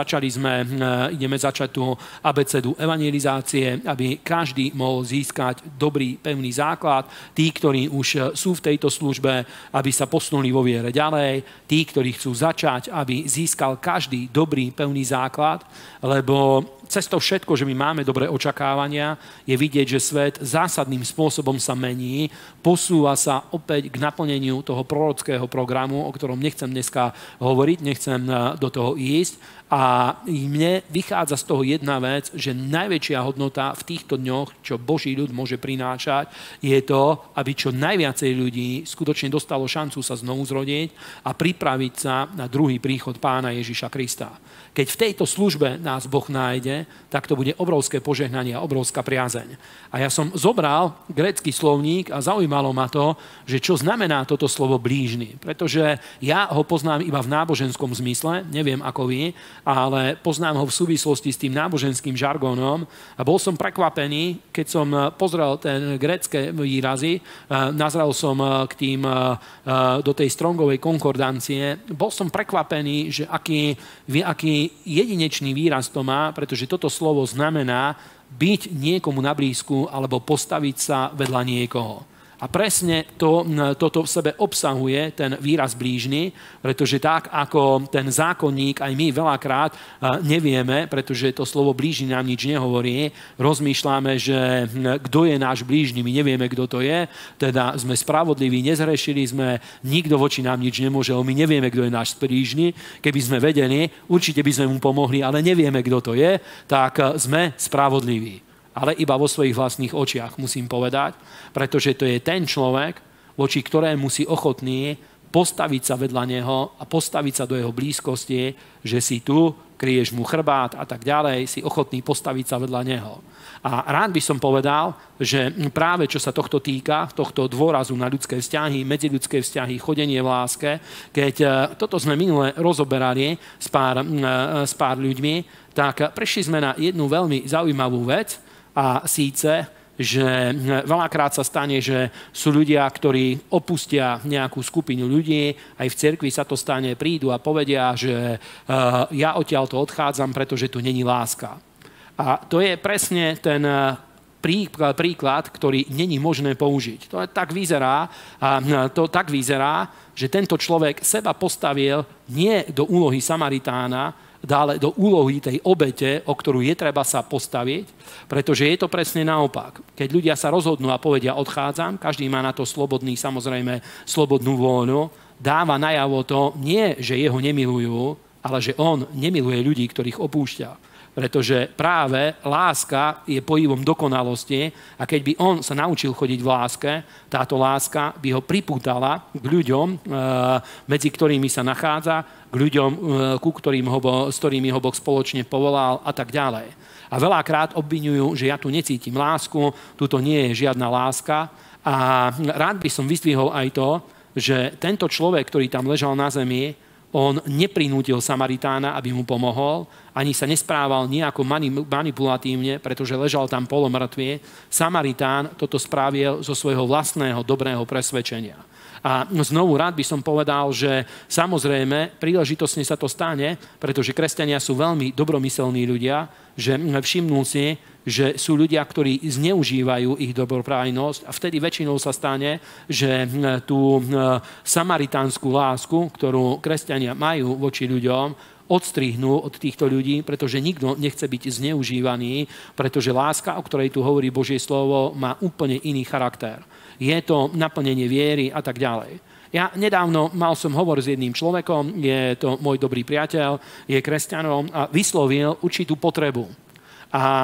ideme začať tú abecedu evangelizácie, aby každý mohol získať dobrý, pevný základ. Tí, ktorí už sú v tejto službe, aby sa posunuli vo viere ďalej. Tí, ktorí chcú začať, aby získal každý dobrý, pevný základ, lebo cez to všetko, že my máme dobré očakávania, je vidieť, že svet zásadným spôsobom sa mení, posúva sa opäť k naplneniu toho prorockého programu, o ktorom nechcem dneska hovoriť, nechcem do toho ísť. A mne vychádza z toho jedna vec, že najväčšia hodnota v týchto dňoch, čo Boží ľud môže prinášať, je to, aby čo najviacej ľudí skutočne dostalo šancu sa znovu zrodiť a pripraviť sa na druhý príchod Pána Ježiša Krista. Keď v tejto službe nás Boh nájde, tak to bude obrovské požehnanie a obrovská priazeň. A ja som zobral grécky slovník a zaujímalo ma to, že čo znamená toto slovo blížny. Pretože ja ho poznám iba v náboženskom zmysle, neviem ako vy, ale poznám ho v súvislosti s tým náboženským žargónom a bol som prekvapený, keď som pozrel ten grécké výrazy, nazrel som do tej Strongovej konkordancie, bol som prekvapený, že aký jedinečný výraz to má, pretože toto slovo znamená byť niekomu na blízku alebo postaviť sa vedľa niekoho. A presne toto v sebe obsahuje ten výraz blížny, pretože tak ako ten zákonník, aj my veľakrát nevieme, pretože to slovo blížny nám nič nehovorí, rozmýšľame, že kto je náš blížny, my nevieme, kto to je, teda sme spravodliví, nezhrešili sme, nikto voči nám nič nemôže, my nevieme, kto je náš blížny. Keby sme vedeli, určite by sme mu pomohli, ale nevieme, kto to je, tak sme spravodliví. Ale iba vo svojich vlastných očiach, musím povedať, pretože to je ten človek, voči ktorému si ochotný postaviť sa vedľa neho a postaviť sa do jeho blízkosti, že si tu, kryješ mu chrbát a tak ďalej, si ochotný postaviť sa vedľa neho. A rád by som povedal, že práve čo sa tohto týka, tohto dôrazu na ľudské vzťahy, medziľudské vzťahy, chodenie v láske, keď toto sme minule rozoberali s pár ľuďmi, tak prišli sme na jednu veľmi zaujímavú vec, a síce, že veľakrát sa stane, že sú ľudia, ktorí opustia nejakú skupinu ľudí, aj v cirkvi sa to stane, prídu a povedia, že ja odtiaľto odchádzam, pretože tu není láska. A to je presne ten príklad, ktorý není možné použiť. To tak vyzerá, že tento človek seba postavil nie do úlohy Samaritána, dále do úlohy tej obete, o ktorú je treba sa postaviť, pretože je to presne naopak. Keď ľudia sa rozhodnú a povedia odchádzam, každý má na to samozrejme slobodnú vôľu, dáva najavo to nie, že jeho nemilujú, ale že on nemiluje ľudí, ktorých opúšťa. Pretože práve láska je pohyvom dokonalosti a keď by on sa naučil chodiť v láske, táto láska by ho pripútala k ľuďom, medzi ktorými sa nachádza, k ľuďom, s ktorými ho Boh spoločne povolal a tak ďalej. A veľakrát obviňujú, že ja tu necítim lásku, tuto nie je žiadna láska, A rád by som vyzdvihol aj to, že tento človek, ktorý tam ležal na zemi, on neprinútil Samaritána, aby mu pomohol, ani sa nesprával nejako manipulatívne, pretože ležal tam polomrtvý. Samaritán toto spravil zo svojho vlastného dobrého presvedčenia. A znovu rád by som povedal, že samozrejme príležitostne sa to stane, pretože kresťania sú veľmi dobromyselní ľudia, že všimnú si, že sú ľudia, ktorí zneužívajú ich dobroprajnosť a vtedy väčšinou sa stane, že tú samaritánsku lásku, ktorú kresťania majú voči ľuďom, odstrihnú od týchto ľudí, pretože nikto nechce byť zneužívaný, pretože láska, o ktorej tu hovorí Božie slovo, má úplne iný charakter. Je to naplnenie viery a tak ďalej. Ja nedávno mal som hovor s jedným človekom, je to môj dobrý priateľ, je kresťanom a vyslovil určitú potrebu. A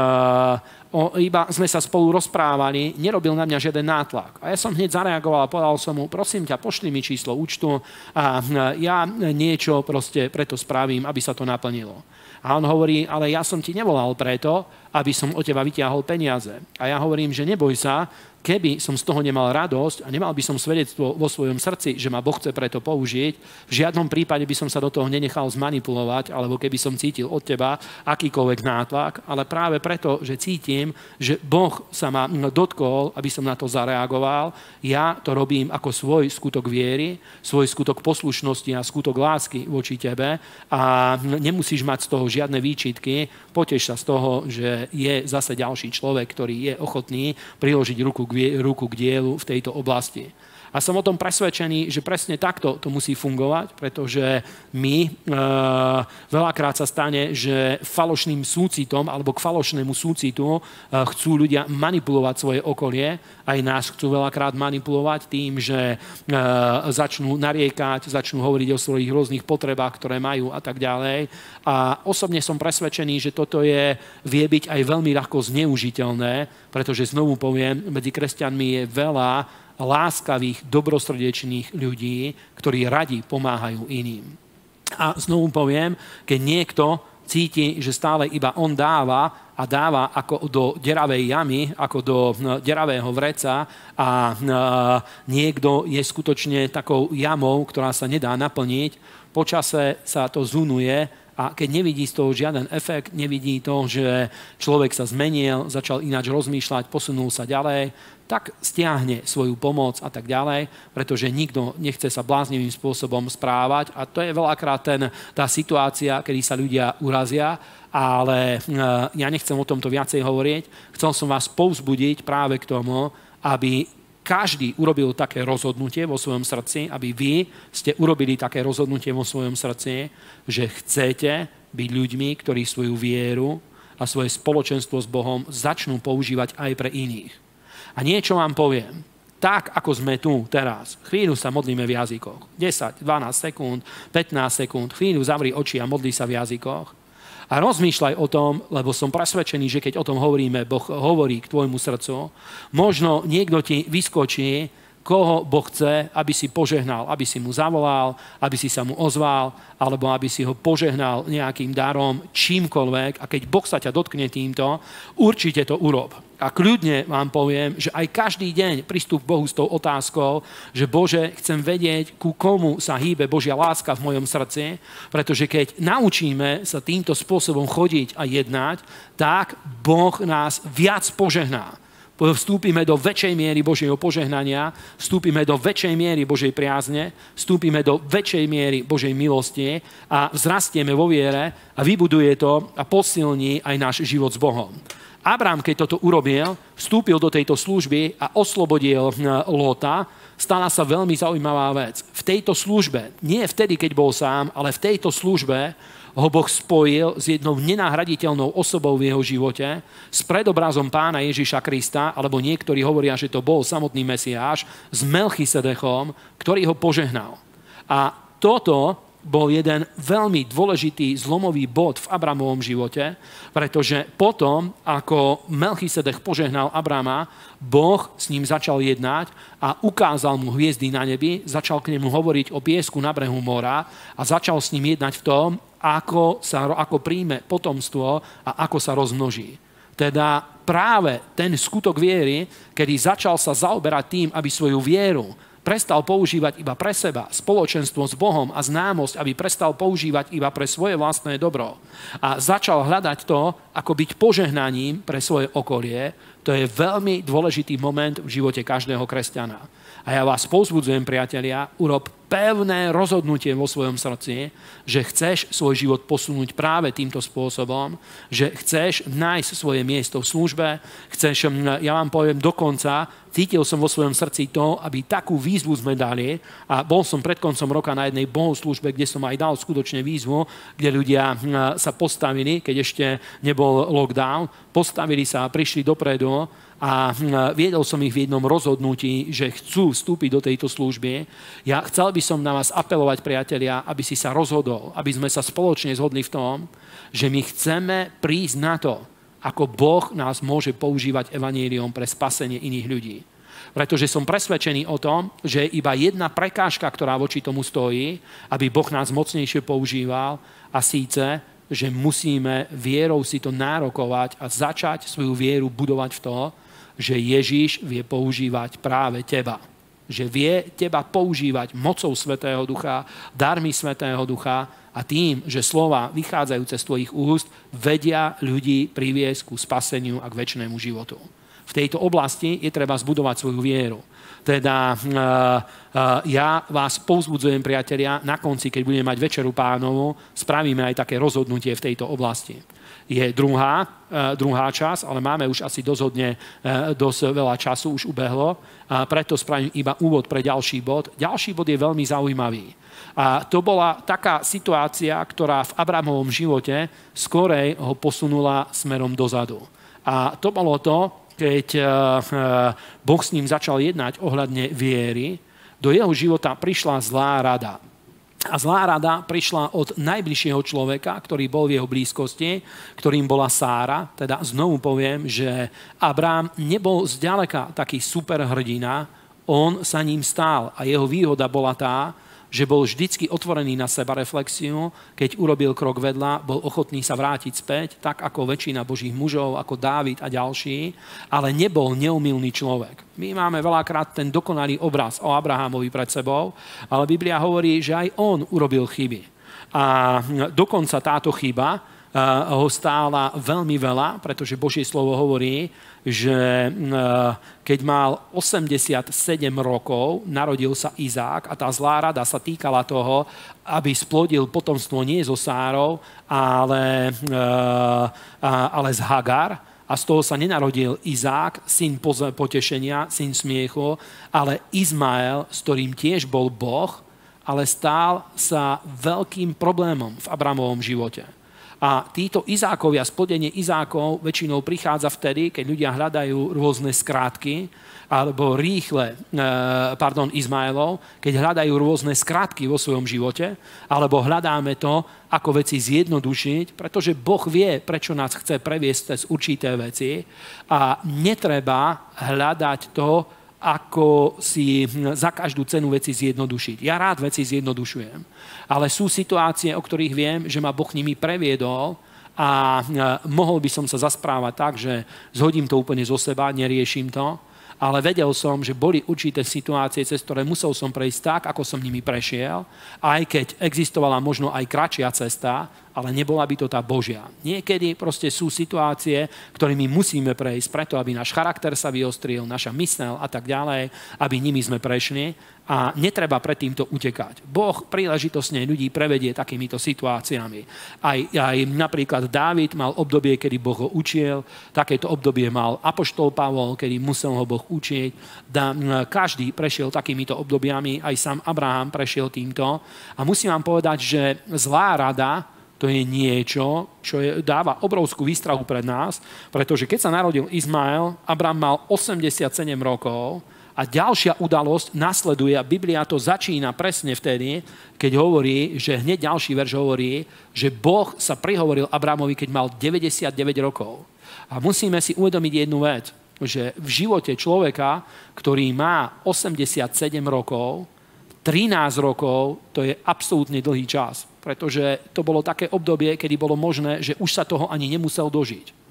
iba sme sa spolu rozprávali, nerobil na mňa žiaden nátlak. A ja som hneď zareagoval a povedal som mu, prosím ťa, pošli mi číslo účtu a ja niečo proste preto spravím, aby sa to naplnilo. A on hovorí, ale ja som ti nevolal preto, aby som od teba vyťahol peniaze. A ja hovorím, že neboj sa, keby som z toho nemal radosť a nemal by som svedectvo vo svojom srdci, že ma Boh chce preto použiť, v žiadnom prípade by som sa do toho nenechal zmanipulovať, alebo keby som cítil od teba akýkoľvek nátlak, ale práve preto, že cítim, že Boh sa ma dotkol, aby som na to zareagoval, ja to robím ako svoj skutok viery, svoj skutok poslušnosti a skutok lásky voči tebe a nemusíš mať z toho žiadne výčitky, poteš sa z toho, že je zase ďalší človek, ktorý je ochotný priložiť ruku k dielu v tejto oblasti. A som o tom presvedčený, že presne takto to musí fungovať, pretože my veľakrát sa stane, že falošným súcitom alebo k falošnému súcitu chcú ľudia manipulovať svoje okolie. Aj nás chcú veľakrát manipulovať tým, že začnú nariekať, začnú hovoriť o svojich rôznych potrebách, ktoré majú a tak ďalej. A osobne som presvedčený, že toto vie byť aj veľmi ľahko zneužiteľné, pretože znovu poviem, medzi kresťanmi je veľa láskavých, dobrosrdečných ľudí, ktorí radi pomáhajú iným. A znovu poviem, keď niekto cíti, že stále iba on dáva a dáva ako do deravej jamy, ako do deravého vreca a niekto je skutočne takou jamou, ktorá sa nedá naplniť, počase sa to zunuje a keď nevidí z toho žiaden efekt, nevidí to, že človek sa zmenil, začal ináč rozmýšľať, posunul sa ďalej, tak stiahne svoju pomoc a tak ďalej, pretože nikto nechce sa bláznivým spôsobom správať a to je veľakrát tá situácia, kedy sa ľudia urazia, ale ja nechcem o tomto viacej hovoriť. Chcel som vás povzbudiť práve k tomu, aby každý urobil také rozhodnutie vo svojom srdci, aby vy ste urobili také rozhodnutie vo svojom srdci, že chcete byť ľuďmi, ktorí svoju vieru a svoje spoločenstvo s Bohom začnú používať aj pre iných. A niečo vám poviem. Tak, ako sme tu teraz, chvíľu sa modlíme v jazykoch. 10, 12 sekúnd, 15 sekúnd, chvíľu zavri oči a modli sa v jazykoch. A rozmýšľaj o tom, lebo som presvedčený, že keď o tom hovoríme, Boh hovorí k tvojmu srdcu, možno niekto ti vyskočí, koho Boh chce, aby si požehnal, aby si mu zavolal, aby si sa mu ozval, alebo aby si ho požehnal nejakým darom, čímkoľvek. A keď Boh sa ťa dotkne týmto, určite to urob. A kľudne vám poviem, že aj každý deň pristup k Bohu s tou otázkou, že Bože, chcem vedieť, ku komu sa hýbe Božia láska v mojom srdci, pretože keď naučíme sa týmto spôsobom chodiť a jednať, tak Boh nás viac požehná. Vstúpime do väčšej miery Božieho požehnania, vstúpime do väčšej miery Božej priazne, vstúpime do väčšej miery Božej milosti a vzrastieme vo viere a vybuduje to a posilní aj náš život s Bohom. Abrám, keď toto urobil, vstúpil do tejto služby a oslobodil Lóta, stala sa veľmi zaujímavá vec. V tejto službe, nie vtedy, keď bol sám, ale v tejto službe ho Boh spojil s jednou nenahraditeľnou osobou v jeho živote, s predobrazom Pána Ježiša Krista, alebo niektorí hovoria, že to bol samotný Mesiáš, s Melchisedechom, ktorý ho požehnal. A toto bol jeden veľmi dôležitý zlomový bod v Abramovom živote, pretože potom, ako Melchisedech požehnal Abrama, Boh s ním začal jednať a ukázal mu hviezdy na nebi, začal k nemu hovoriť o piesku na brehu mora a začal s ním jednať v tom, ako príjme potomstvo a ako sa rozmnoží. Teda práve ten skutok viery, kedy začal sa zaoberať tým, aby svoju vieru prestal používať iba pre seba, spoločenstvo s Bohom a známosť, aby prestal používať iba pre svoje vlastné dobro a začal hľadať to, ako byť požehnaním pre svoje okolie, to je veľmi dôležitý moment v živote každého kresťana. A ja vás povzbudzujem, priatelia, urob pevné rozhodnutie vo svojom srdci, že chceš svoj život posunúť práve týmto spôsobom, že chceš nájsť svoje miesto v službe, chceš, ja vám poviem dokonca, cítil som vo svojom srdci to, aby takú výzvu sme dali a bol som pred koncom roka na jednej bohoslúžbe, kde som aj dal skutočne výzvu, kde ľudia sa postavili, keď ešte nebol lockdown, postavili sa a prišli dopredu a viedol som ich v jednom rozhodnutí, že chcú vstúpiť do tejto služby. Ja chcel by som na vás apelovať, priatelia, aby si sa rozhodol, aby sme sa spoločne zhodli v tom, že my chceme prísť na to, ako Boh nás môže používať evanjeliom pre spasenie iných ľudí. Pretože som presvedčený o tom, že je iba jedna prekážka, ktorá voči tomu stojí, aby Boh nás mocnejšie používal, a síce, že musíme vierou si to nárokovať a začať svoju vieru budovať v to, že Ježiš vie používať práve teba. Že vie teba používať mocou Svätého Ducha, darmi Svätého Ducha a tým, že slova vychádzajúce z tvojich úst vedia ľudí priviesť ku spaseniu a k večnému životu. V tejto oblasti je treba zbudovať svoju vieru. Teda ja vás povzbudzujem, priatelia, na konci, keď budeme mať Večeru Pánovu, spravíme aj také rozhodnutie v tejto oblasti. Je druhá časť, ale máme už asi dosť veľa času, už ubehlo, a preto spravím iba úvod pre ďalší bod. Ďalší bod je veľmi zaujímavý. A to bola taká situácia, ktorá v Abrahamovom živote skorej ho posunula smerom dozadu. A to bolo to, keď Boh s ním začal jednať ohľadne viery, do jeho života prišla zlá rada. A zlá rada prišla od najbližšieho človeka, ktorý bol v jeho blízkosti, ktorým bola Sára. Teda znovu poviem, že Abrám nebol zďaleka taký superhrdina, on sa ním stál a jeho výhoda bola tá, že bol vždycky otvorený na sebareflexiu, keď urobil krok vedľa, bol ochotný sa vrátiť späť, tak ako väčšina Božích mužov, ako Dávid a ďalší, ale nebol neumilný človek. My máme veľakrát ten dokonalý obraz o Abrahamovi pred sebou, ale Biblia hovorí, že aj on urobil chyby. A dokonca táto chyba ho stála veľmi veľa, pretože Božie slovo hovorí, že keď mal 87 rokov, narodil sa Izák a tá zlá rada sa týkala toho, aby splodil potomstvo nie so Sárou, ale z Hagar. A z toho sa nenarodil Izák, syn potešenia, syn smiechu, ale Izmael, s ktorým tiež bol Boh, ale stál sa veľkým problémom v Abrahamovom živote. A títo Izákovia, splodenie Izákov väčšinou prichádza vtedy, keď ľudia hľadajú rôzne skrátky, alebo Izmaelov, keď hľadajú rôzne skrátky vo svojom živote, alebo hľadáme to, ako veci zjednodušiť, pretože Boh vie, prečo nás chce previesť cez určité veci a netreba hľadať to, ako si za každú cenu veci zjednodušiť. Ja rád veci zjednodušujem, ale sú situácie, o ktorých viem, že ma Boh nimi previedol a mohol by som sa zasprávať tak, že zhodím to úplne zo seba, neriešim to, ale vedel som, že boli určité situácie, cez ktoré musel som prejsť tak, ako som nimi prešiel, aj keď existovala možno aj kratšia cesta, ale nebola by to tá Božia. Niekedy proste sú situácie, ktorými musíme prejsť preto, aby náš charakter sa vyostril, naša mysel a tak ďalej, aby nimi sme prešli a netreba pred týmto utekať. Boh príležitosne ľudí prevedie takýmito situáciami. Aj napríklad Dávid mal obdobie, kedy Boh ho učil, takéto obdobie mal apoštol Pavol, kedy musel ho Boh učiť. Každý prešiel takýmito obdobiami, aj sám Abraham prešiel týmto. A musím vám povedať, že zlá rada to je niečo, čo dáva obrovskú výstrahu pred nás, pretože keď sa narodil Izmael, Abraham mal 87 rokov a ďalšia udalosť nasleduje a Biblia to začína presne vtedy, keď hovorí, že hneď ďalší verš hovorí, že Boh sa prihovoril Abrahamovi, keď mal 99 rokov. A musíme si uvedomiť jednu vec, že v živote človeka, ktorý má 87 rokov, 13 rokov, to je absolútne dlhý čas, pretože to bolo také obdobie, kedy bolo možné, že už sa toho ani nemusel dožiť.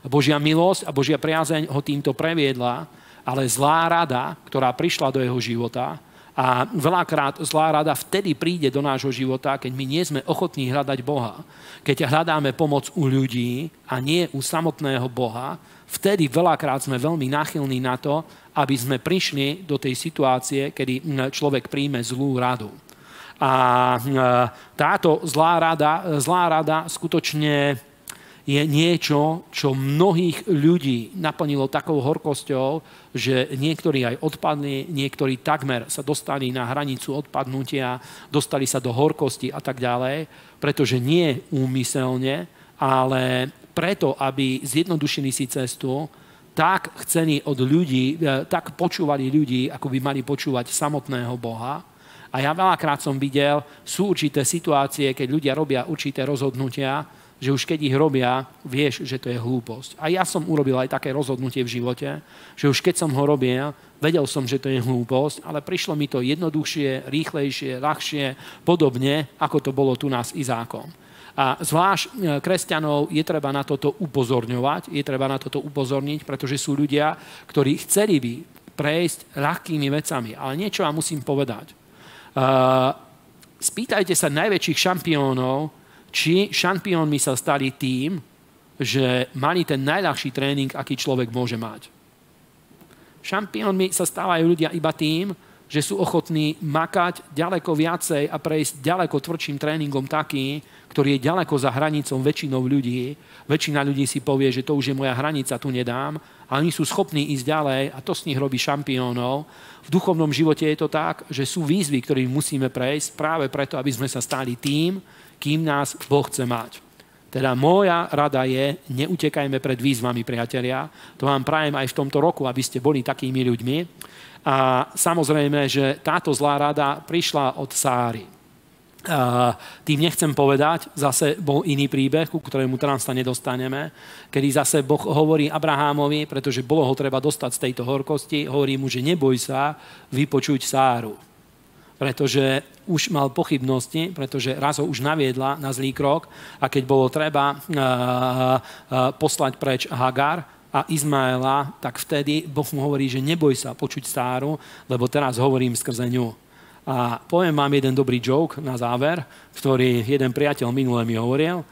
Božia milosť a Božia priazeň ho týmto previedla, ale zlá rada, ktorá prišla do jeho života, a veľakrát zlá rada vtedy príde do nášho života, keď my nie sme ochotní hľadať Boha. Keď hľadáme pomoc u ľudí a nie u samotného Boha, vtedy veľakrát sme veľmi náchylní na to, aby sme prišli do tej situácie, kedy človek príjme zlú radu. A táto zlá rada skutočne je niečo, čo mnohých ľudí naplnilo takou horkosťou, že niektorí aj odpadli, niektorí takmer sa dostali na hranicu odpadnutia, dostali sa do horkosti a tak ďalej, pretože nie úmyselne, ale preto, aby zjednodušili si cestu, tak chceli od ľudí, tak počúvali ľudí, ako by mali počúvať samotného Boha. A ja veľakrát som videl, sú určité situácie, keď ľudia robia určité rozhodnutia, že už keď ich robia, vieš, že to je hlúposť. A ja som urobil aj také rozhodnutie v živote, že už keď som ho robil, vedel som, že to je hlúposť, ale prišlo mi to jednoduchšie, rýchlejšie, ľahšie, podobne, ako to bolo tu nás Izákom. A zvlášť kresťanov je treba na toto upozorňovať, je treba na toto upozorniť, pretože sú ľudia, ktorí chceli by prejsť ľahkými vecami. Ale niečo vám musím povedať. Spýtajte sa najväčších šampiónov, či šampiónmi sa stali tým, že mali ten najľahší tréning, aký človek môže mať. Šampiónmi sa stávajú ľudia iba tým, že sú ochotní makať ďaleko viacej a prejsť ďaleko tvrdším tréningom taký, ktorý je ďaleko za hranicou väčšinou ľudí. Väčšina ľudí si povie, že to už je moja hranica, tu nedám, ale oni sú schopní ísť ďalej a to z nich robí šampiónov. V duchovnom živote je to tak, že sú výzvy, ktorými musíme prejsť práve preto, aby sme sa stali tým, kým nás Boh chce mať. Teda moja rada je, neutekajme pred výzvami, priatelia. To vám prajem aj v tomto roku, aby ste boli takými ľuďmi. A samozrejme, že táto zlá rada prišla od Sáry. Tým nechcem povedať, zase bol iný príbeh, ku ktorému teraz sa nedostaneme, kedy zase Boh hovorí Abrahámovi, pretože bolo ho treba dostať z tejto horkosti, hovorí mu, že neboj sa vypočuť Sáru. Pretože už mal pochybnosti, pretože raz ho už naviedla na zlý krok a keď bolo treba poslať preč Hagar a Izmaela, tak vtedy Boh mu hovorí, že neboj sa počuť Sáru, lebo teraz hovorím skrze ňu. A poviem vám jeden dobrý joke na záver, ktorý jeden priateľ minule mi hovoril.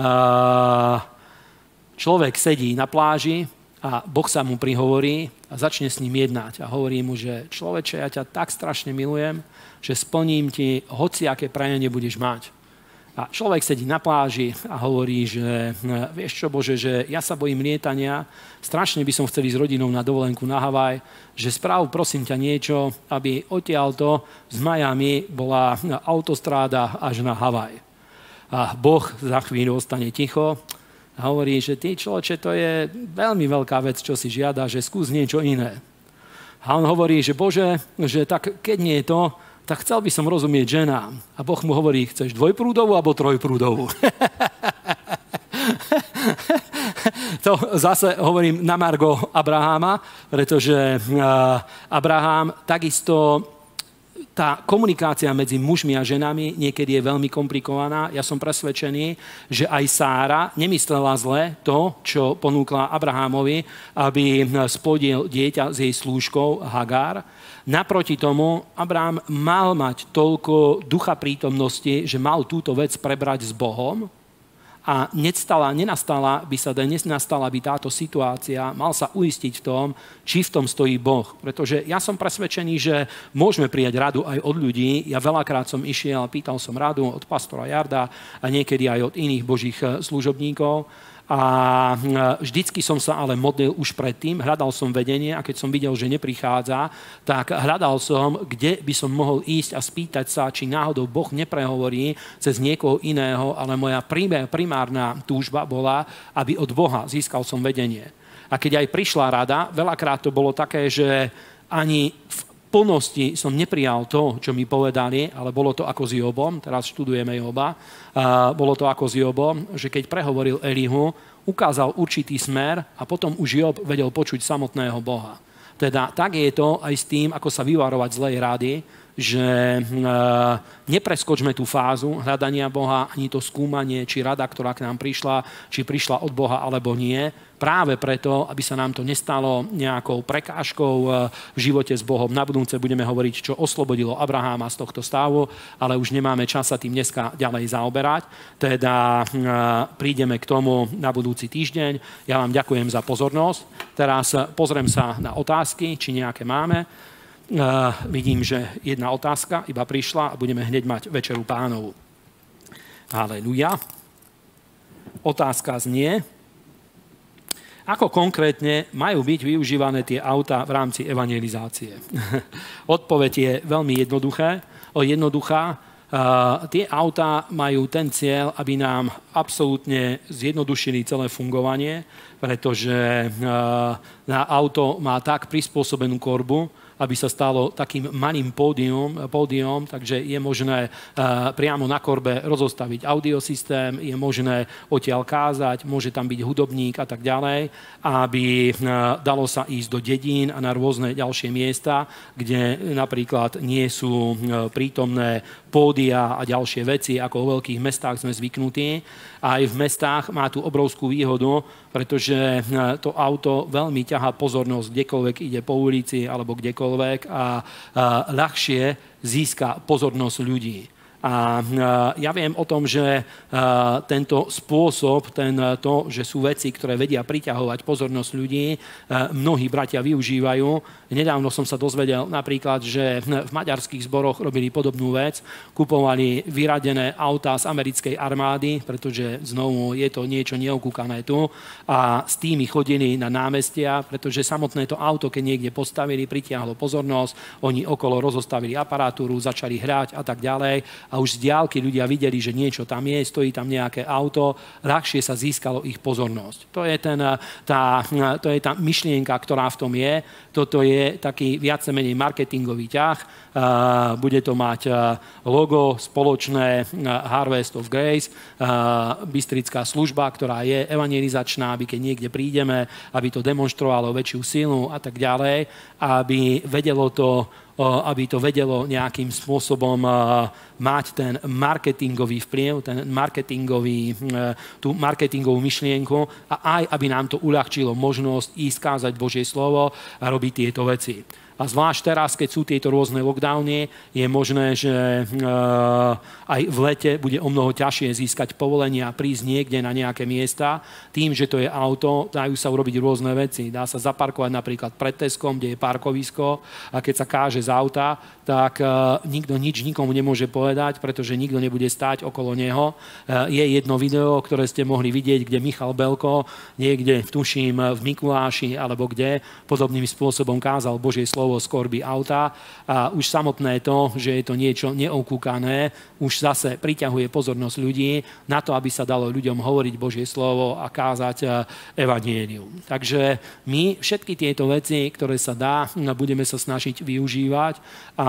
Človek sedí na pláži a Boh sa mu prihovorí a začne s ním jednať. A hovorí mu, že človeče, ja ťa tak strašne milujem, že splním ti hociaké prajanie budeš mať. A človek sedí na pláži a hovorí, že vieš čo, Bože, že ja sa bojím lietania, strašne by som chcel ísť s rodinou na dovolenku na Havaj, že správ prosím ťa niečo, aby odtiaľto z Miami bola autostráda až na Havaj. A Boh za chvíľu ostane ticho a hovorí, že ty človeče, to je veľmi veľká vec, čo si žiada, že skús niečo iné. A on hovorí, že Bože, že tak keď nie je to, tak chcel by som rozumieť ženám. A Boh mu hovorí, chceš dvojprúdovú alebo trojprúdovú? To zase hovorím na margo Abraháma, pretože Abrahám takisto, tá komunikácia medzi mužmi a ženami niekedy je veľmi komplikovaná. Ja som presvedčený, že aj Sára nemyslela zle to, čo ponúkla Abrahámovi, aby splodil dieťa s jej slúžkou Hagar. Naproti tomu, Abraham mal mať toľko ducha prítomnosti, že mal túto vec prebrať s Bohom a nenastala by táto situácia, mal sa uistiť v tom, či v tom stojí Boh. Pretože ja som presvedčený, že môžeme prijať radu aj od ľudí. Ja veľakrát som išiel, pýtal som radu od pastora Jarda a niekedy aj od iných božích služobníkov. A vždycky som sa ale modlil už predtým, hľadal som vedenie a keď som videl, že neprichádza, tak hľadal som, kde by som mohol ísť a spýtať sa, či náhodou Boh neprehovorí cez niekoho iného, ale moja primárna túžba bola, aby od Boha získal som vedenie. A keď aj prišla rada, veľakrát to bolo také, že ani v plnosti som neprijal to, čo mi povedali, ale bolo to ako s Jobom, teraz študujeme Joba, bolo to ako s Jobom, že keď prehovoril Elihu, ukázal určitý smer a potom už Job vedel počuť samotného Boha. Teda tak je to aj s tým, ako sa vyvarovať zlej rady, že nepreskočme tú fázu hľadania Boha, ani to skúmanie, či rada, ktorá k nám prišla, či prišla od Boha alebo nie. Práve preto, aby sa nám to nestalo nejakou prekážkou v živote s Bohom. Na budúce budeme hovoriť, čo oslobodilo Abraháma z tohto stavu, ale už nemáme čas sa tým dneska ďalej zaoberať. Teda prídeme k tomu na budúci týždeň. Ja vám ďakujem za pozornosť. Teraz pozriem sa na otázky, či nejaké máme. Vidím, že jedna otázka iba prišla a budeme hneď mať večeru Pánovu. Haleluja. Otázka znie: ako konkrétne majú byť využívané tie autá v rámci evangelizácie? Odpoveď je veľmi jednoduchá. Tie autá majú ten cieľ, aby nám absolútne zjednodušili celé fungovanie, pretože na auto má tak prispôsobenú korbu, aby sa stalo takým malým pódium, takže je možné priamo na korbe rozostaviť audiosystém, je možné odtiaľ kázať, môže tam byť hudobník a tak ďalej, aby dalo sa ísť do dedín a na rôzne ďalšie miesta, kde napríklad nie sú prítomné pódia a ďalšie veci, ako vo veľkých mestách sme zvyknutí. A aj v mestách má tú obrovskú výhodu, pretože to auto veľmi ťahá pozornosť, kdekoľvek ide po ulici alebo kdekoľvek a ľahšie získa pozornosť ľudí. A ja viem o tom, že tento spôsob, že sú veci, ktoré vedia priťahovať pozornosť ľudí, mnohí bratia využívajú. Nedávno som sa dozvedel napríklad, že v maďarských zboroch robili podobnú vec. Kupovali vyradené autá z americkej armády, pretože znovu je to niečo neokúkané tu. A s tými chodili na námestia, pretože samotné to auto, keď niekde postavili, pritiahlo pozornosť, oni okolo rozostavili aparatúru, začali hrať a tak ďalej. A už z diaľky ľudia videli, že niečo tam je, stojí tam nejaké auto, ľahšie sa získalo ich pozornosť. To je tá myšlienka, ktorá v tom je. Toto je taký viac menej marketingový ťah. Bude to mať logo spoločné Harvest of Grace, bystrická služba, ktorá je evangelizačná, aby keď niekde prídeme, aby to demonštrovalo väčšiu silu a tak ďalej, aby to vedelo nejakým spôsobom mať ten marketingový vplyv, tú marketingovú myšlienku a aj, aby nám to uľahčilo možnosť ísť kázať Božie slovo a robiť tieto veci. A zvlášť teraz, keď sú tieto rôzne lockdowny, je možné, že aj v lete bude o mnoho ťažšie získať povolenia a prísť niekde na nejaké miesta. Tým, že to je auto, dajú sa urobiť rôzne veci. Dá sa zaparkovať napríklad pred Teskom, kde je parkovisko, a keď sa káže z auta, tak nikto nič nikomu nemôže povedať, pretože nikto nebude stáť okolo neho. Je jedno video, ktoré ste mohli vidieť, kde Michal Belko niekde, tuším, v Mikuláši alebo kde, podobným spôsobom kázal Božie slovo z korby auta. A už samotné to, že je to niečo neokúkané, už zase priťahuje pozornosť ľudí na to, aby sa dalo ľuďom hovoriť Božie slovo a kázať evanjelium. Takže my všetky tieto veci, ktoré sa dá, budeme sa snažiť využívať a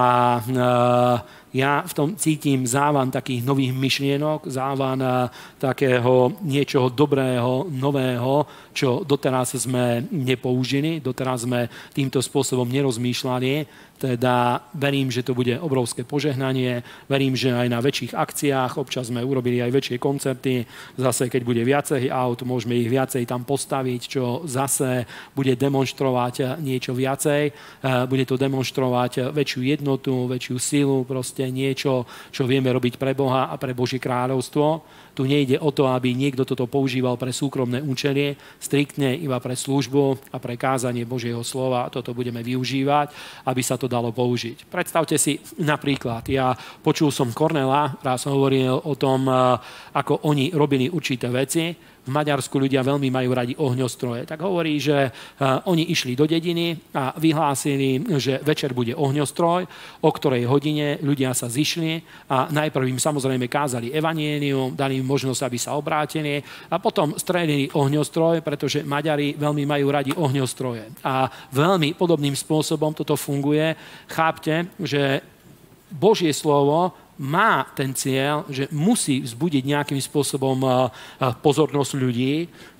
ja v tom cítim závan takých nových myšlienok, závan takého niečoho dobrého, nového, čo doteraz sme nepoužili, doteraz sme týmto spôsobom nerozmýšľali. Teda verím, že to bude obrovské požehnanie, verím, že aj na väčších akciách, občas sme urobili aj väčšie koncerty, zase keď bude viacej aut, môžeme ich viacej tam postaviť, čo zase bude demonštrovať niečo viacej, bude to demonštrovať väčšiu jednotu, väčšiu silu, proste niečo, čo vieme robiť pre Boha a pre Božie kráľovstvo. Tu nejde o to, aby niekto toto používal pre súkromné účely, striktne iba pre službu a pre kázanie Božieho slova. Toto budeme využívať, aby sa to dalo použiť. Predstavte si napríklad, ja počul som Kornela, raz hovoril o tom, ako oni robili určité veci. V Maďarsku ľudia veľmi majú radi ohňostroje. Tak hovorí, že oni išli do dediny a vyhlásili, že večer bude ohňostroj, o ktorej hodine ľudia sa zišli a najprv im samozrejme kázali evanjelium, dali im možnosť, aby sa obrátili a potom strelili ohňostroj, pretože Maďari veľmi majú radi ohňostroje. A veľmi podobným spôsobom toto funguje. Chápte, že Božie slovo má ten cieľ, že musí vzbudiť nejakým spôsobom pozornosť ľudí,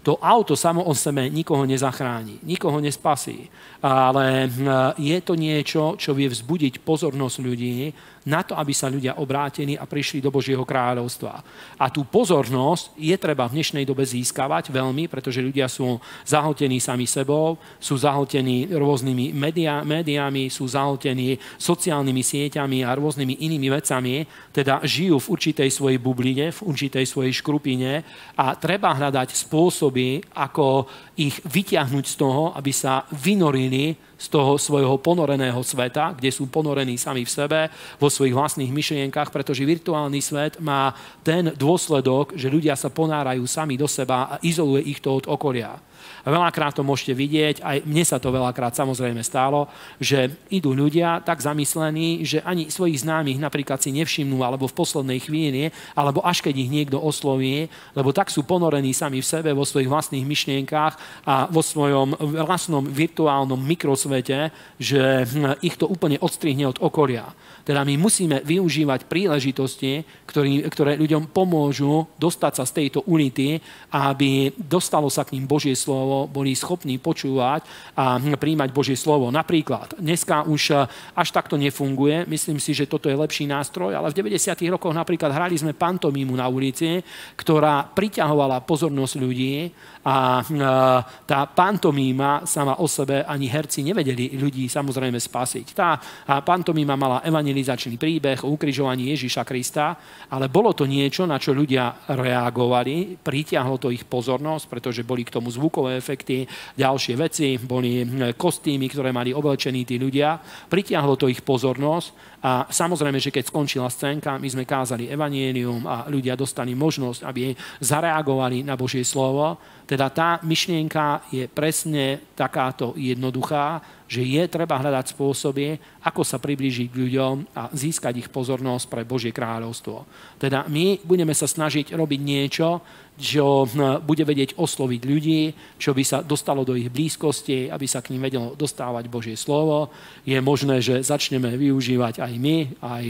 To auto samo o sebe nikoho nezachráni, nikoho nespasí, ale je to niečo, čo vie vzbudiť pozornosť ľudí na to, aby sa ľudia obrátili a prišli do Božieho kráľovstva. A tú pozornosť je treba v dnešnej dobe získavať veľmi, pretože ľudia sú zahltení sami sebou, sú zahltení rôznymi médiami, sú zahltení sociálnymi sieťami a rôznymi inými vecami, teda žijú v určitej svojej bubline, v určitej svojej škrupine a treba hľadať spôsoby, ako ich vyťahnuť z toho, aby sa vynorili z toho svojho ponoreného sveta, kde sú ponorení sami v sebe, vo svojich vlastných myšlienkach, pretože virtuálny svet má ten dôsledok, že ľudia sa ponárajú sami do seba a izoluje ich to od okolia. A veľakrát to môžete vidieť, aj mne sa to veľakrát samozrejme stalo, že idú ľudia tak zamyslení, že ani svojich známych napríklad si nevšimnú, alebo v poslednej chvíli, alebo až keď ich niekto osloví, lebo tak sú ponorení sami v sebe, vo svojich vlastných myšlienkách a vo svojom vlastnom virtuálnom mikrosvete, že ich to úplne odstrihne od okolia. Teda my musíme využívať príležitosti, ktoré ľuďom pomôžu dostať sa z tejto ulity, aby dostalo sa k ním Božie slovo, boli schopní počúvať a prijímať Božie slovo. Napríklad, dneska už až takto nefunguje, myslím si, že toto je lepší nástroj, ale v 90. rokoch napríklad hrali sme pantomímu na ulici, ktorá priťahovala pozornosť ľudí a tá pantomíma sama o sebe ani herci nevedeli ľudí samozrejme spasiť. Tá pantomíma mala evangelizačný príbeh o ukrižovaní Ježiša Krista, ale bolo to niečo, na čo ľudia reagovali, pritiahlo to ich pozornosť, pretože boli k tomu zvukové efekty, ďalšie veci, boli kostýmy, ktoré mali oblečení tí ľudia, pritiahlo to ich pozornosť a samozrejme, že keď skončila scénka, my sme kázali evanjelium a ľudia dostali možnosť, aby zareagovali na Božie slovo. Teda tá myšlienka je presne takáto jednoduchá, že je treba hľadať spôsoby, ako sa priblížiť k ľuďom a získať ich pozornosť pre Božie kráľovstvo. Teda my budeme sa snažiť robiť niečo, čo bude vedieť osloviť ľudí, čo by sa dostalo do ich blízkosti, aby sa k ním vedelo dostávať Božie slovo. Je možné, že začneme využívať aj my, aj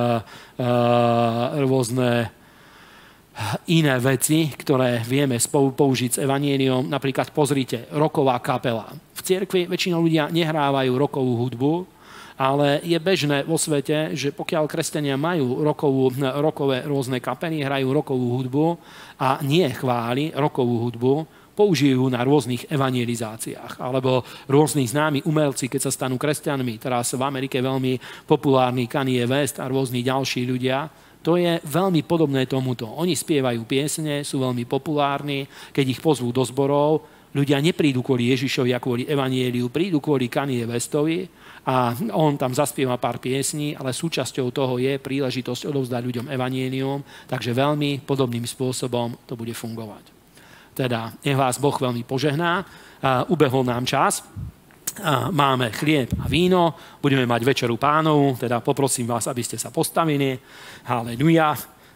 rôzne iné veci, ktoré vieme použiť s evanjeliom. Napríklad pozrite, rocková kapela. V cirkvi väčšinou ľudia nehrávajú rockovú hudbu, ale je bežné vo svete, že pokiaľ kresťania majú rockové rôzne kapely, hrajú rockovú hudbu a nie chváli rockovú hudbu, použijú na rôznych evangelizáciách. Alebo rôzni známi umelci, keď sa stanú kresťanmi, teraz v Amerike veľmi populárny Kanye West a rôzni ďalší ľudia, to je veľmi podobné tomuto. Oni spievajú piesne, sú veľmi populárni, keď ich pozvú do zborov, ľudia neprídu kvôli Ježišovi a kvôli evanjeliu, prídu kvôli Kanye Westovi a on tam zaspieva pár piesní, ale súčasťou toho je príležitosť odovzdať ľuďom evanjelium, takže veľmi podobným spôsobom to bude fungovať. Teda nech vás Boh veľmi požehná, ubehol nám čas. Máme chlieb a víno, budeme mať večeru Pánovu, teda poprosím vás, aby ste sa postavili, haleluja,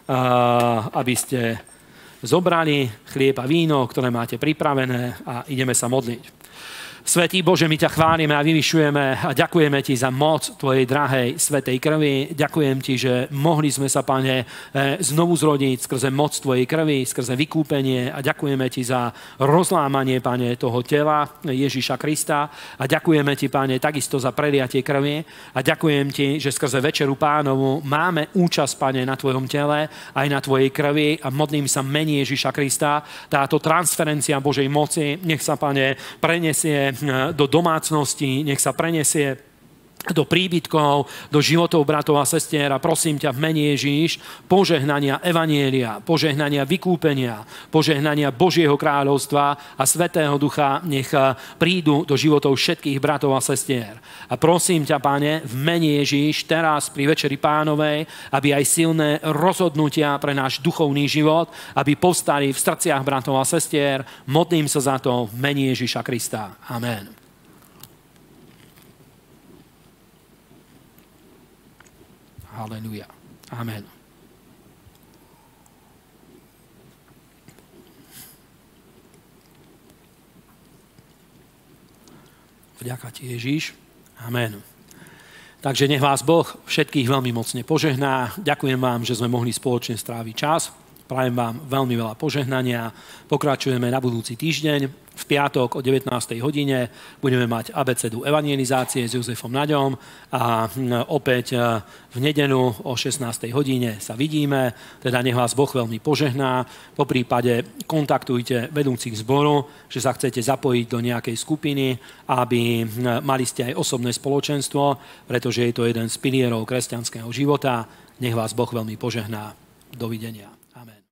aby ste zobrali chlieb a víno, ktoré máte pripravené a ideme sa modliť. Svätý Bože, my ťa chválime a vyvyšujeme a ďakujeme ti za moc tvojej drahej svätej krvi. Ďakujem ti, že mohli sme sa, Pane, znovu zrodiť skrze moc tvojej krvi, skrze vykúpenie a ďakujeme ti za rozlámanie, Pane, toho tela Ježiša Krista a ďakujeme ti, Pane, takisto za preliatie krvi a ďakujem ti, že skrze večeru Pánovu máme účasť, Pane, na tvojom tele aj na tvojej krvi a modlím sa mene Ježiša Krista. Táto transferencia Božej moci nech sa, Pane, prenesie do domácnosti, nech sa prenesie do príbytkov, do životov bratov a sestier a prosím ťa v mene Ježíš, požehnania evanjelia, požehnania vykúpenia, požehnania Božieho kráľovstva a Svätého Ducha nech prídu do životov všetkých bratov a sestier. A prosím ťa, Pane, v mene Ježíš, teraz pri Večeri Pánovej, aby aj silné rozhodnutia pre náš duchovný život, aby povstali v srdciach bratov a sestier. Modlím sa za to v mene Ježíša Krista. Amen. Haleluja. Amen. Vďaka ti, Ježíš. Amen. Takže nech vás Boh všetkých veľmi mocne požehná. Ďakujem vám, že sme mohli spoločne stráviť čas. Prajem vám veľmi veľa požehnania. Pokračujeme na budúci týždeň. V piatok o 19. hodine budeme mať abecedu evangelizácie s Jozefom Naďom a opäť v nedeľu o 16. hodine sa vidíme. Teda nech vás Boh veľmi požehná. Po prípade kontaktujte vedúcich zboru, že sa chcete zapojiť do nejakej skupiny, aby mali ste aj osobné spoločenstvo, pretože je to jeden z pilierov kresťanského života. Nech vás Boh veľmi požehná. Dovidenia.